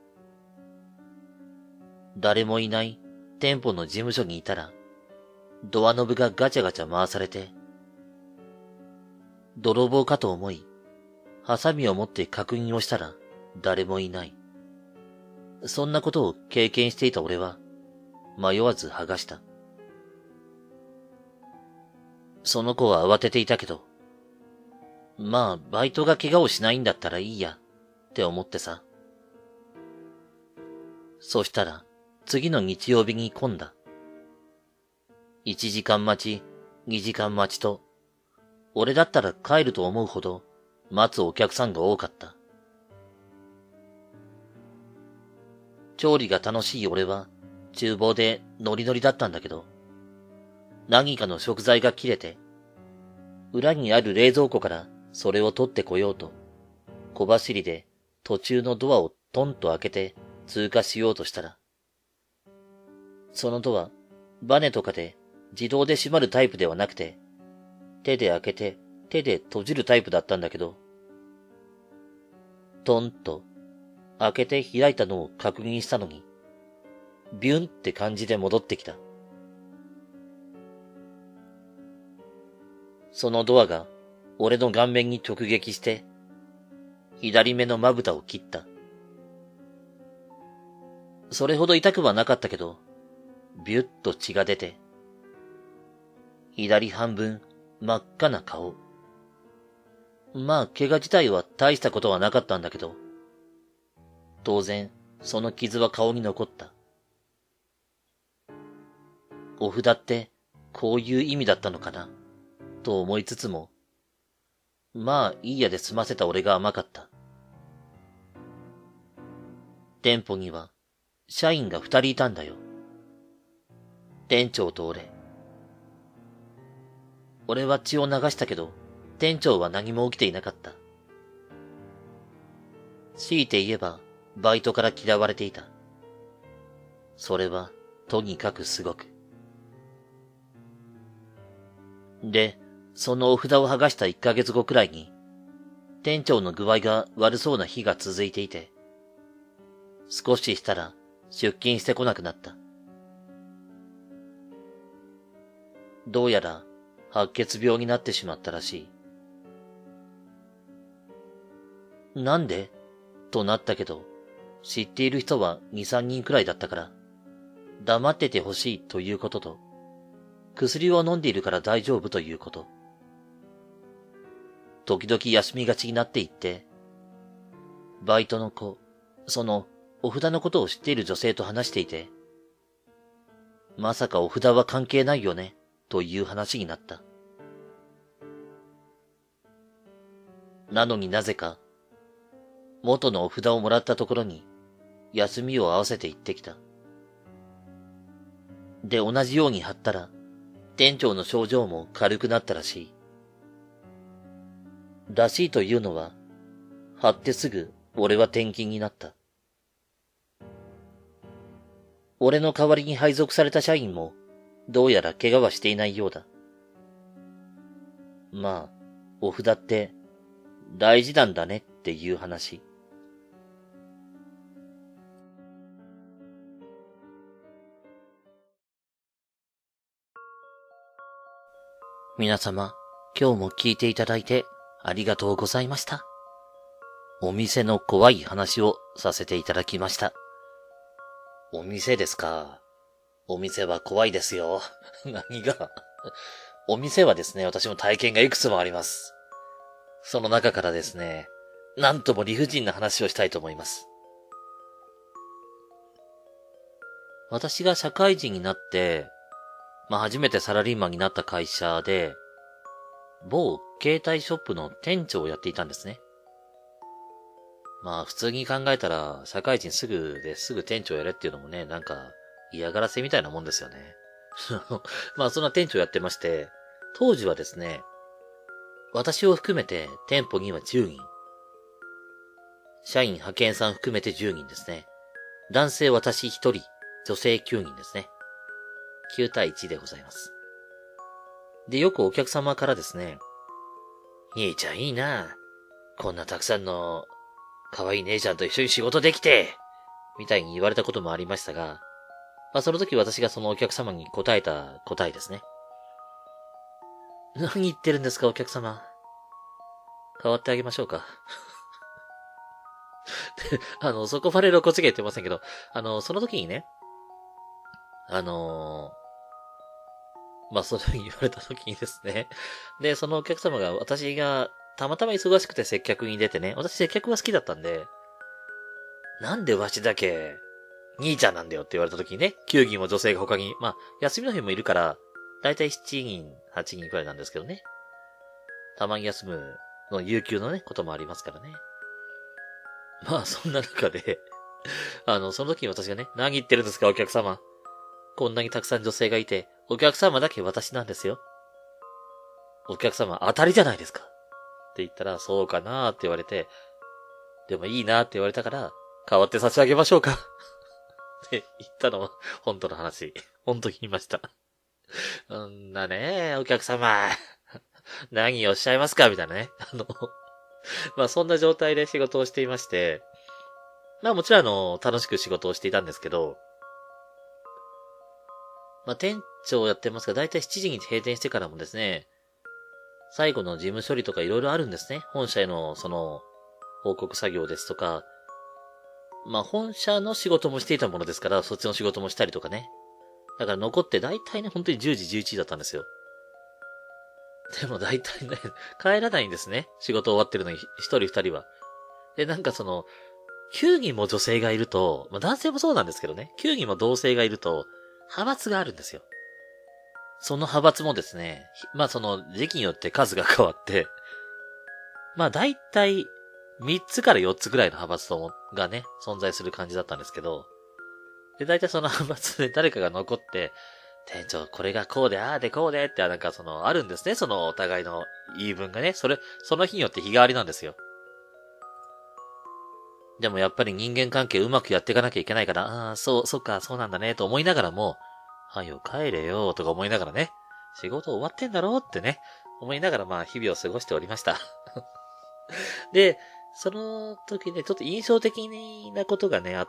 誰もいない店舗の事務所にいたら、ドアノブがガチャガチャ回されて、泥棒かと思い、ハサミを持って確認をしたら、誰もいない。そんなことを経験していた俺は、迷わず剥がした。その子は慌てていたけど、まあ、バイトが怪我をしないんだったらいいや、って思ってさ。そしたら、次の日曜日に混んだ。1時間待ち、2時間待ちと、俺だったら帰ると思うほど、待つお客さんが多かった。調理が楽しい俺は、厨房でノリノリだったんだけど、何かの食材が切れて、裏にある冷蔵庫からそれを取ってこようと、小走りで途中のドアをトンと開けて通過しようとしたら、そのドア、バネとかで自動で閉まるタイプではなくて、手で開けて手で閉じるタイプだったんだけど、トンと開けて開いたのを確認したのに、ビュンって感じで戻ってきた。そのドアが俺の顔面に直撃して、左目のまぶたを切った。それほど痛くはなかったけど、ビュッと血が出て、左半分真っ赤な顔。まあ、怪我自体は大したことはなかったんだけど、当然、その傷は顔に残った。お札ってこういう意味だったのかなと思いつつも、まあいいやで済ませた俺が甘かった。店舗には社員が2人いたんだよ。店長と俺。俺は血を流したけど、店長は何も起きていなかった。強いて言えば、バイトから嫌われていた。それは、とにかくすごく。で、そのお札を剥がした1ヶ月後くらいに、店長の具合が悪そうな日が続いていて、少ししたら出勤してこなくなった。どうやら白血病になってしまったらしい。なんでとなったけど、知っている人は2、3人くらいだったから、黙っててほしいということと、薬を飲んでいるから大丈夫ということ。 時々休みがちになっていって、バイトの子、そのお札のことを知っている女性と話していて、まさかお札は関係ないよね、という話になった。なのになぜか、元のお札をもらったところに、休みを合わせて行ってきた。で、同じように貼ったら、店長の症状も軽くなったらしい。らしいというのは、貼ってすぐ俺は転勤になった。俺の代わりに配属された社員も、どうやら怪我はしていないようだ。まあ、お札って大事なんだねっていう話。皆様、今日も聞いていただいてありがとうございました。お店の怖い話をさせていただきました。お店ですか。お店は怖いですよ。何がお店はですね、私も体験がいくつもあります。その中からですね、なんとも理不尽な話をしたいと思います。私が社会人になって、初めてサラリーマンになった会社で、某携帯ショップの店長をやっていたんですね。普通に考えたら、社会人すぐ店長やれっていうのもね、なんか嫌がらせみたいなもんですよね。そんな店長やってまして、当時はですね、私を含めて店舗には10人。社員派遣さん含めて10人ですね。男性私1人、女性9人ですね。9対1でございます。で、よくお客様からですね、兄ちゃんいいな。こんなたくさんの可愛い姉ちゃんと一緒に仕事できて、みたいに言われたこともありましたが、その時私がそのお客様に答えた答えですね。何言ってるんですかお客様。変わってあげましょうか。で、そこまで露骨が言ってませんけど、その時にね、そういうふうに言われた時にですね。で、そのお客様が私がたまたま忙しくて接客に出てね、私接客が好きだったんで、なんでわしだけ、兄ちゃんなんだよって言われた時にね、9人も女性が他に、休みの日もいるから、だいたい7人、8人くらいなんですけどね。たまに休むの有給のね、こともありますからね。そんな中で、その時に私がね、何言ってるんですかお客様。こんなにたくさん女性がいて、お客様だけ私なんですよ。お客様当たりじゃないですか。って言ったら、そうかなーって言われて、でもいいなーって言われたから、代わって差し上げましょうか。って言ったのは、本当の話。本当に言いました。んなねお客様。何をおっしゃいますかみたいなね。そんな状態で仕事をしていまして、もちろん楽しく仕事をしていたんですけど、店長をやってますが、だいたい7時に閉店してからもですね、最後の事務処理とかいろいろあるんですね。本社への、報告作業ですとか、本社の仕事もしていたものですから、そっちの仕事もしたりとかね。だから残ってだいたいね、本当に10時、11時だったんですよ。でもだいたいね、帰らないんですね。仕事終わってるのに、1人2人は。で、9人も女性がいると、男性もそうなんですけどね、9人も同性がいると、派閥があるんですよ。その派閥もですね、時期によって数が変わって、だいたい3つから4つぐらいの派閥がね、存在する感じだったんですけど、で、だいたいその派閥で誰かが残って、店長、これがこうで、ああでこうでって、あるんですね、お互いの言い分がね、その日によって日替わりなんですよ。でもやっぱり人間関係うまくやっていかなきゃいけないから、そっか、そうなんだね、と思いながらも、はいよ、帰れよ、とか思いながらね、仕事終わってんだろうってね、思いながら日々を過ごしておりました。で、その時ね、ちょっと印象的なことがね、あって、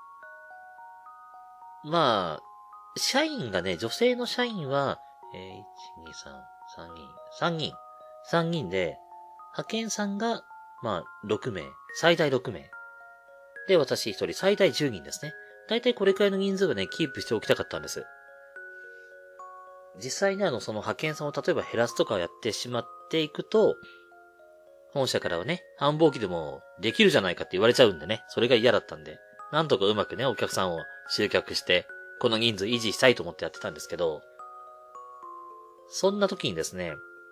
社員がね、女性の社員は、1、2、3、3人で、派遣さんが、6名、最大6名。で、私1人、最大10人ですね。だいたいこれくらいの人数はね、キープしておきたかったんです。実際にその派遣さんを例えば減らすとかやってしまっていくと、 本社からはね、繁忙期でもできるじゃないかって言われちゃうんでね、それが嫌だったんで、なんとかうまくね、お客さんを集客して、この人数維持したいと思ってやってたんですけど、そんな時にですね、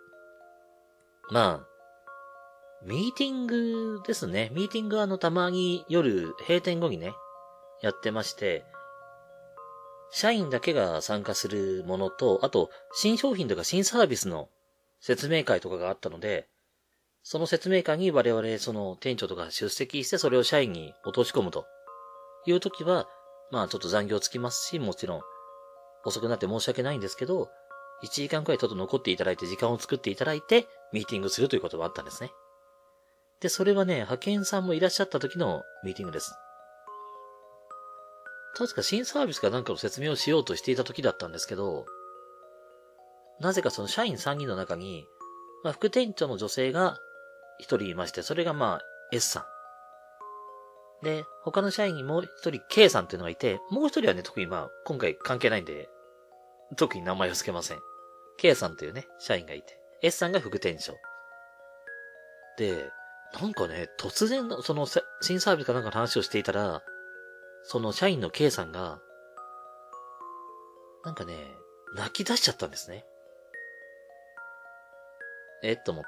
まあ、ミーティングですね。ミーティングはたまに夜、閉店後にね、やってまして、社員だけが参加するものと、あと、新商品とか新サービスの説明会とかがあったので、その説明会に我々、その店長とか出席して、それを社員に落とし込むという時は、まあちょっと残業つきますし、もちろん、遅くなって申し訳ないんですけど、1時間くらいちょっと残っていただいて、時間を作っていただいて、ミーティングするということがあったんですね。で、それはね、派遣さんもいらっしゃった時のミーティングです。確か新サービスかなんかの説明をしようとしていた時だったんですけど、なぜかその社員3人の中に、副店長の女性が1人いまして、それがS さん。で、他の社員にもう1人 K さんっていうのがいて、もう1人はね、特に今回関係ないんで、特に名前を付けません。K さんというね、社員がいて、S さんが副店長。で、なんかね、突然その新サービスかなんかの話をしていたら、その社員の K さんが、なんかね、泣き出しちゃったんですね。と思って。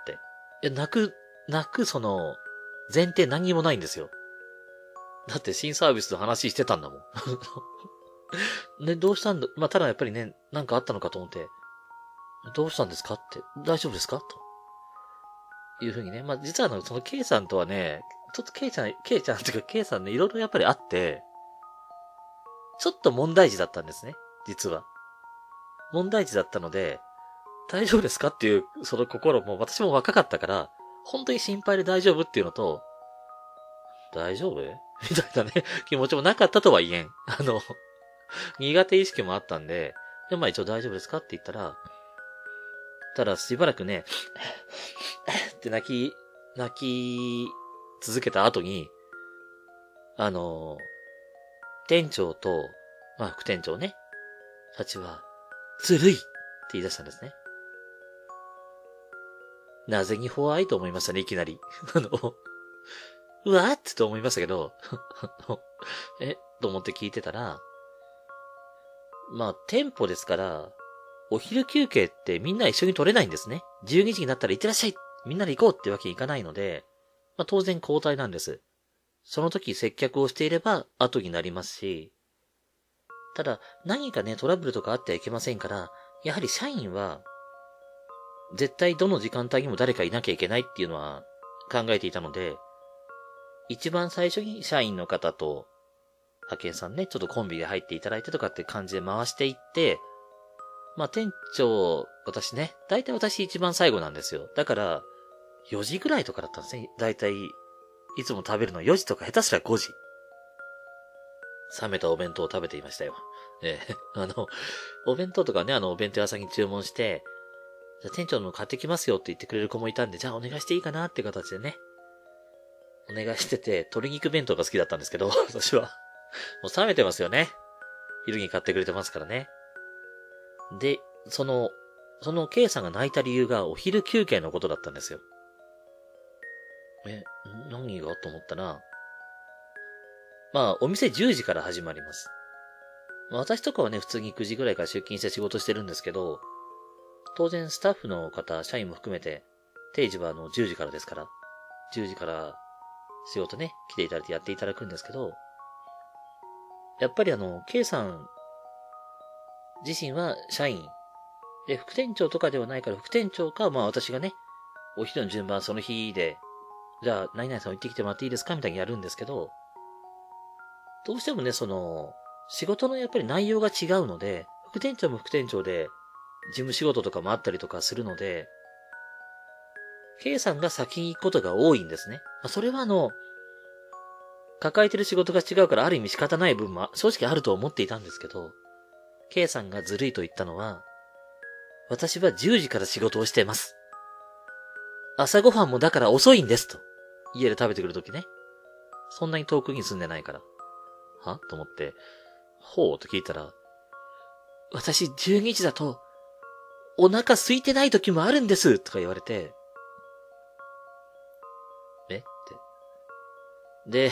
泣くその、前提何にもないんですよ。だって新サービスの話してたんだもん。ね、どうしたんだ、ただやっぱりね、なんかあったのかと思って、どうしたんですかって、大丈夫ですかと。いうふうにね、実はその K さんとはね、ちょっと K ちゃんっていうか K さんね、いろいろやっぱりあって、ちょっと問題児だったんですね、実は。問題児だったので、大丈夫ですかっていう、その心も、私も若かったから、本当に心配で大丈夫っていうのと、大丈夫みたいなね、気持ちもなかったとは言えん。苦手意識もあったんで、で、一応大丈夫ですかって言ったら、ただしばらくね、って泣き続けた後に、店長と、副店長ね、たちは、ずるいって言い出したんですね。なぜにホワイと思いましたね、いきなり。うわーってと思いましたけど、と思って聞いてたら、店舗ですから、お昼休憩ってみんな一緒に取れないんですね。12時になったら行ってらっしゃいみんなで行こうってわけにいかないので、当然交代なんです。その時接客をしていれば後になりますし、ただ何かねトラブルとかあってはいけませんから、やはり社員は絶対どの時間帯にも誰かいなきゃいけないっていうのは考えていたので、一番最初に社員の方と派遣さんね、ちょっとコンビで入っていただいてとかって感じで回していって、店長、だいたい私一番最後なんですよ。だから、4時ぐらいとかだったんですね。だいたい、いつも食べるの4時とか下手すら5時。冷めたお弁当を食べていましたよ。お弁当とかね、お弁当屋さんに注文して、じゃあ店長の買ってきますよって言ってくれる子もいたんで、じゃあお願いしていいかなって形でね。お願いしてて、鶏肉弁当が好きだったんですけど、私は。もう冷めてますよね。昼に買ってくれてますからね。で、その K さんが泣いた理由がお昼休憩のことだったんですよ。何がと思ったら、お店10時から始まります。私とかはね、普通に9時ぐらいから出勤して仕事してるんですけど、当然スタッフの方、社員も含めて、定時は10時からですから、10時から仕事ね、来ていただいてやっていただくんですけど、やっぱりK さん自身は社員。で、副店長とかではないから、副店長か、私がね、お昼の順番その日で、じゃあ、何々さん行ってきてもらっていいですかみたいにやるんですけど、どうしてもね、仕事のやっぱり内容が違うので、副店長も副店長で、事務仕事とかもあったりとかするので、K さんが先に行くことが多いんですね。それは抱えてる仕事が違うからある意味仕方ない部分も正直あると思っていたんですけど、K さんがずるいと言ったのは、私は10時から仕事をしています。朝ごはんもだから遅いんですと。家で食べてくるときね。そんなに遠くに住んでないから。はと思って、ほうと聞いたら、私12時だと、お腹空いてない時もあるんですとか言われて、 って。で、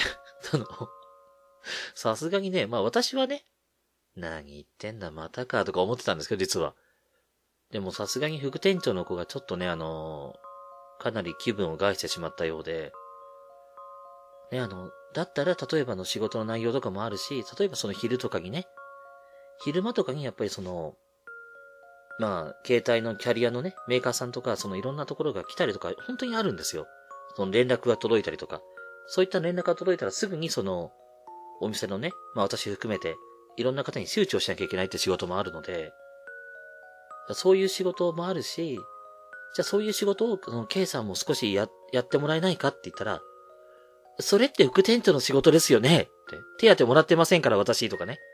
さすがにね、まあ私はね、何言ってんだまたかとか思ってたんですけど、実は。でもさすがに副店長の子がちょっとね、かなり気分を害してしまったようで、ね、だったら例えばの仕事の内容とかもあるし、例えばその昼とかにね、昼間とかにやっぱりまあ、携帯のキャリアのね、メーカーさんとか、いろんなところが来たりとか、本当にあるんですよ。その連絡が届いたりとか。そういった連絡が届いたらすぐにお店のね、まあ私含めて、いろんな方に周知をしなきゃいけないって仕事もあるので、そういう仕事もあるし、じゃあそういう仕事を、K さんも少しやってもらえないかって言ったら、それって副店長の仕事ですよねって。手当もらってませんから私とかね。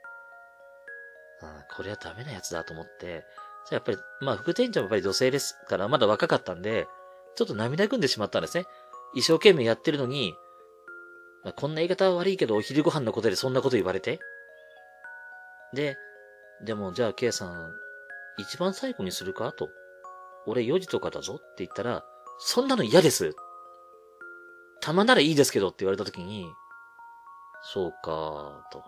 これはダメなやつだと思って、じゃあやっぱり、まあ副店長もやっぱり女性ですから、まだ若かったんで、ちょっと涙ぐんでしまったんですね。一生懸命やってるのに、まあ、こんな言い方は悪いけど、お昼ご飯のことでそんなこと言われて。でもじゃあ K さん、一番最後にするかと。俺4時とかだぞって言ったら、そんなの嫌です。たまならいいですけどって言われたときに、そうかと。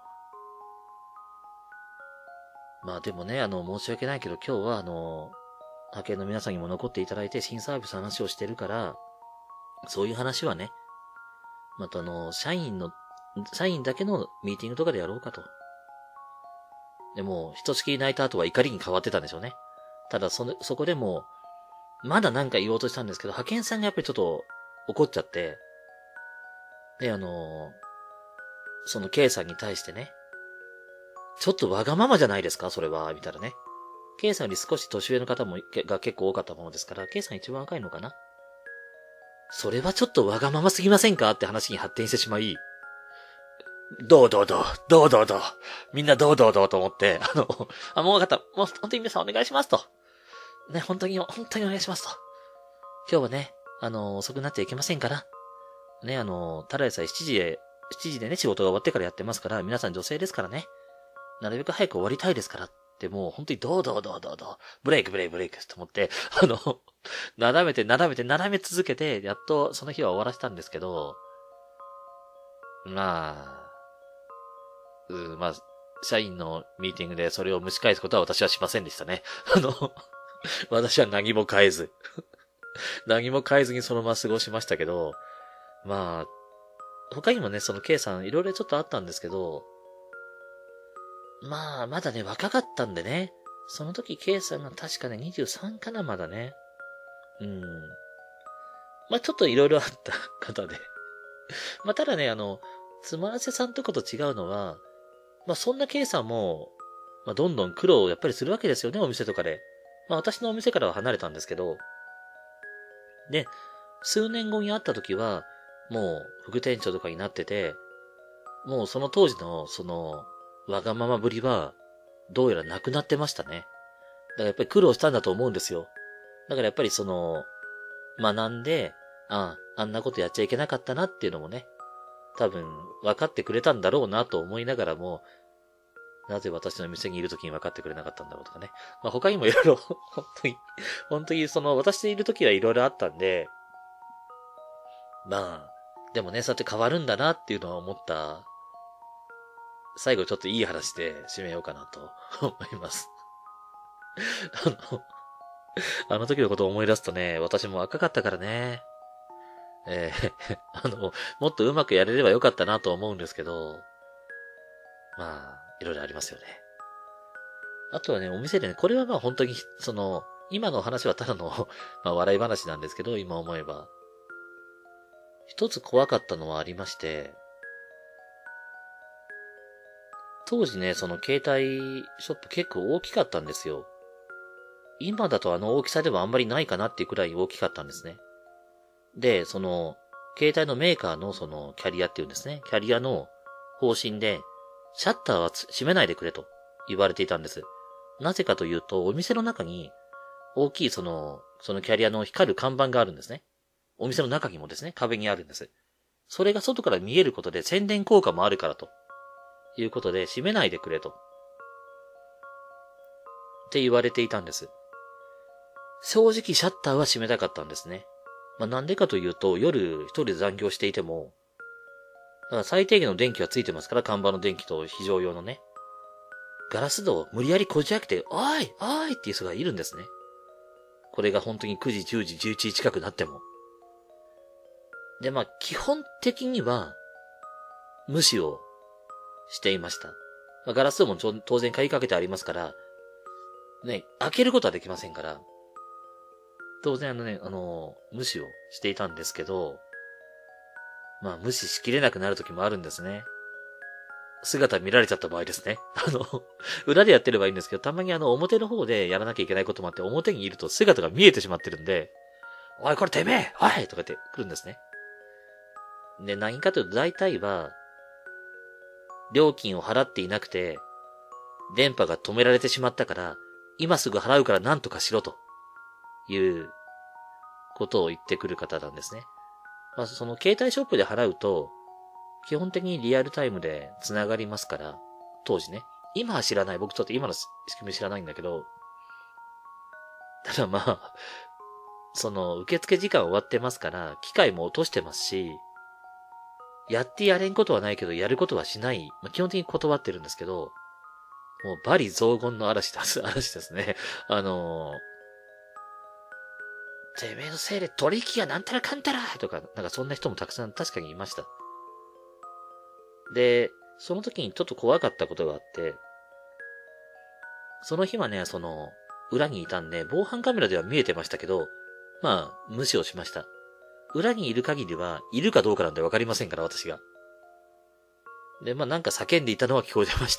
まあでもね、申し訳ないけど今日は派遣の皆さんにも残っていただいて新サービスの話をしてるから、そういう話はね、また社員だけのミーティングとかでやろうかと。でも、ひとしきり泣いた後は怒りに変わってたんでしょうね。ただそこでも、まだなんか言おうとしたんですけど、派遣さんがやっぱりちょっと怒っちゃって、で、その K さんに対してね、ちょっとわがままじゃないですかそれは、みたいなね。K さんより少し年上の方が結構多かったものですから、K さん一番若いのかな。それはちょっとわがまますぎませんかって話に発展してしまい、どう、みんなどうと思って、もうわかった。もう本当に皆さんお願いしますと。ね、本当にお願いしますと。今日はね、遅くなっちゃいけませんから。ね、ただでさえ7時でね、仕事が終わってからやってますから、皆さん女性ですからね。なるべく早く終わりたいですからってもう本当にどう、ブレイクと思って、なだめ続けて、やっとその日は終わらせたんですけど、まあ、社員のミーティングでそれを蒸し返すことは私はしませんでしたね。私は何も変えずにそのまま過ごしましたけど、まあ、他にもね、その K さんいろいろちょっとあったんですけど、まあ、まだね、若かったんでね、その時 K さんが確かね、23かな、まだね。まあ、ちょっといろいろあった方で。まあ、ただね、つまらせさんとかと違うのは、まあ、そんな K さんも、まあ、どんどん苦労をやっぱりするわけですよね、お店とかで。まあ、私のお店からは離れたんですけど。で、数年後に会った時は、もう、副店長とかになってて、もうその当時の、わがままぶりは、どうやらなくなってましたね。だからやっぱり苦労したんだと思うんですよ。だからやっぱり学んで、あんなことやっちゃいけなかったなっていうのもね、多分分かってくれたんだろうなと思いながらも、なぜ私の店にいる時に分かってくれなかったんだろうとかね。まあ他にもいろいろ、本当に私でいる時はいろいろあったんで、まあ、でもね、そうやって変わるんだなっていうのは思った。最後ちょっといい話で締めようかなと思います。あの時のことを思い出すとね、私も若かったからね。もっとうまくやれればよかったなと思うんですけど、まあ、いろいろありますよね。あとはね、お店でね、これはまあ本当に、今の話はただのまあ笑い話なんですけど、今思えば。一つ怖かったのはありまして、当時ね、携帯ショップ結構大きかったんですよ。今だとあの大きさではあんまりないかなっていうくらい大きかったんですね。で、携帯のメーカーのキャリアっていうんですね。キャリアの方針で、シャッターは閉めないでくれと言われていたんです。なぜかというと、お店の中に大きいそのキャリアの光る看板があるんですね。お店の中にもですね、壁にあるんです。それが外から見えることで宣伝効果もあるからということで閉めないでくれと。って言われていたんです。正直シャッターは閉めたかったんですね。 まあ、なんでかというと、夜一人で残業していても、だから最低限の電気がついてますから、看板の電気と非常用のね。ガラス戸を無理やりこじ開けて、おいおいっていう人がいるんですね。これが本当に9時、10時、11時近くなっても。で、まあ、基本的には、無視をしていました。まあ、ガラス戸も当然鍵かけてありますから、ね、開けることはできませんから、当然無視をしていたんですけど、まあ、無視しきれなくなる時もあるんですね。姿見られちゃった場合ですね。裏でやってればいいんですけど、たまに表の方でやらなきゃいけないこともあって、表にいると姿が見えてしまってるんで、おい、これてめえおいとかって来るんですね。で、何かというと大体は、料金を払っていなくて、電波が止められてしまったから、今すぐ払うから何とかしろということを言ってくる方なんですね。まあ、その携帯ショップで払うと、基本的にリアルタイムで繋がりますから、当時ね。今は知らない。僕ちょっと今の仕組み知らないんだけど、ただまあ、その受付時間終わってますから、機械も落としてますし、やってやれんことはないけど、やることはしない。まあ、基本的に断ってるんですけど、もう罵詈雑言の嵐ですね。てめえのせいで取引がなんたらかんたらとか、なんかそんな人もたくさん確かにいました。で、その時にちょっと怖かったことがあって、その日はね、裏にいたんで、防犯カメラでは見えてましたけど、まあ、無視をしました。裏にいる限りは、いるかどうかなんてわかりませんから、私が。で、まあなんか叫んでいたのは聞こえてました。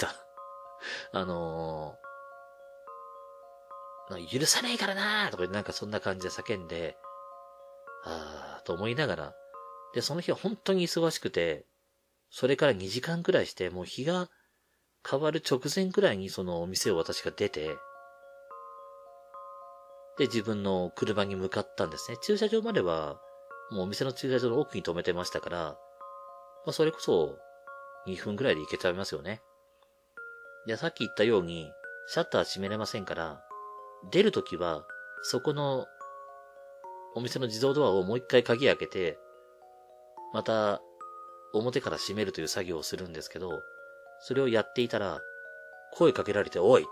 許さねえからなーとかなんかそんな感じで叫んで、と思いながら。で、その日は本当に忙しくて、それから2時間くらいして、もう日が変わる直前くらいにそのお店を私が出て、で、自分の車に向かったんですね。駐車場までは、もうお店の駐車場の奥に止めてましたから、まあそれこそ2分くらいで行けちゃいますよね。で、さっき言ったように、シャッター閉めれませんから、出るときは、そこのお店の自動ドアをもう一回鍵開けて、また表から閉めるという作業をするんですけど、それをやっていたら、声かけられて、おいって。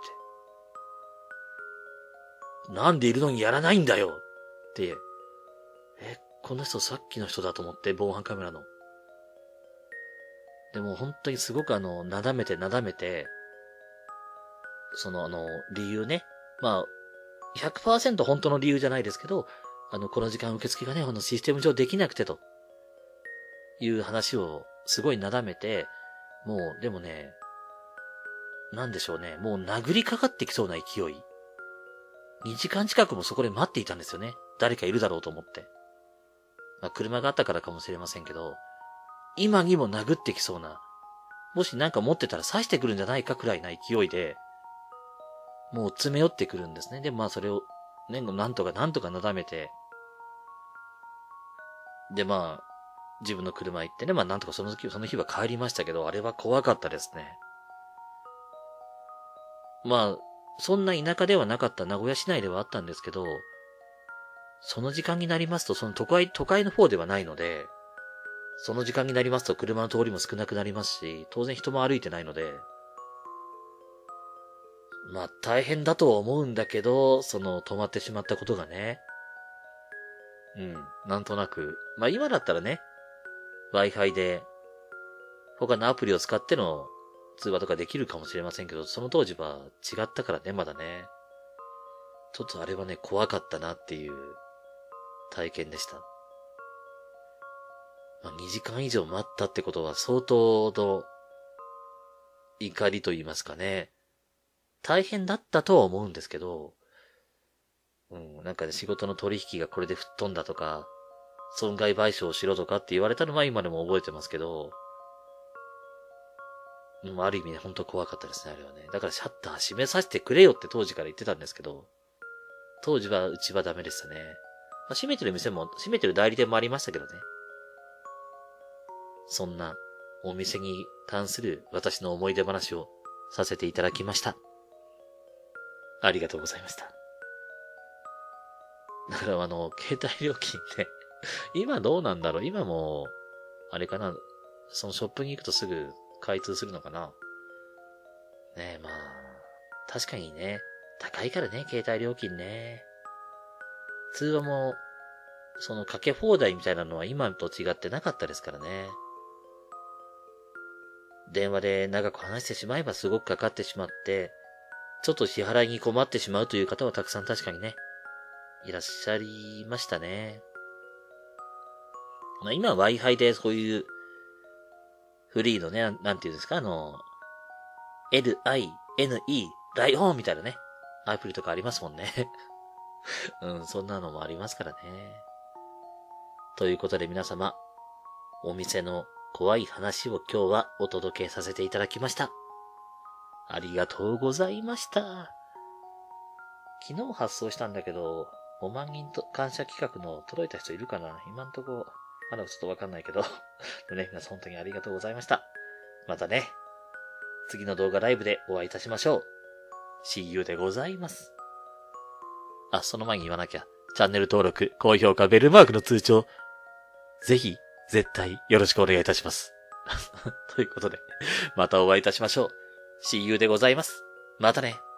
なんでいるのにやらないんだよって、この人さっきの人だと思って、防犯カメラの。でも本当にすごくなだめて、理由ね。まあ、100% 本当の理由じゃないですけど、この時間受付がね、システム上できなくてと、いう話をすごいなだめて、もう、でもね、なんでしょうね、もう殴りかかってきそうな勢い。2時間近くもそこで待っていたんですよね。誰かいるだろうと思って。まあ、車があったからかもしれませんけど、今にも殴ってきそうな、もしなんか持ってたら刺してくるんじゃないかくらいな勢いで、もう詰め寄ってくるんですね。で、まあそれを、ね、なんとかなだめて、で、まあ、自分の車行ってね、まあなんとかその日は帰りましたけど、あれは怖かったですね。まあ、そんな田舎ではなかった名古屋市内ではあったんですけど、その時間になりますと、その都会の方ではないので、その時間になりますと車の通りも少なくなりますし、当然人も歩いてないので、まあ大変だとは思うんだけど、止まってしまったことがね、なんとなく、まあ今だったらね、Wi-Fi で、他のアプリを使っての通話とかできるかもしれませんけど、その当時は違ったからね、まだね。ちょっとあれはね、怖かったなっていう体験でした。まあ、2時間以上待ったってことは相当の怒りと言いますかね。大変だったとは思うんですけど、なんかね、仕事の取引がこれで吹っ飛んだとか、損害賠償をしろとかって言われたのは今でも覚えてますけど、ある意味ね、本当怖かったですね、あれはね。だからシャッター閉めさせてくれよって当時から言ってたんですけど、当時はうちはダメでしたね。まあ、閉めてる代理店もありましたけどね。そんなお店に関する私の思い出話をさせていただきました。ありがとうございました。だから携帯料金ね今どうなんだろう。今も、あれかな。そのショップに行くとすぐ開通するのかな。ねえ、まあ、確かにね、高いからね、携帯料金ね。通話も、そのかけ放題みたいなのは今と違ってなかったですからね。電話で長く話してしまえばすごくかかってしまって、ちょっと支払いに困ってしまうという方はたくさん確かにね、いらっしゃいましたね。まあ今は Wi-Fi でそういうフリーのね、なんていうんですか、LINE、ライオンみたいなね、アプリとかありますもんね。うん、そんなのもありますからね。ということで皆様、お店の怖い話を今日はお届けさせていただきました。ありがとうございました。昨日発送したんだけど、5万人と感謝企画の届いた人いるかな？今んとこ、まだちょっとわかんないけど。でね、皆さん本当にありがとうございました。またね、次の動画ライブでお会いいたしましょう。See you でございます。あ、その前に言わなきゃ。チャンネル登録、高評価、ベルマークの通知、ぜひ、絶対よろしくお願いいたします。ということで、またお会いいたしましょう。See you でございます。またね。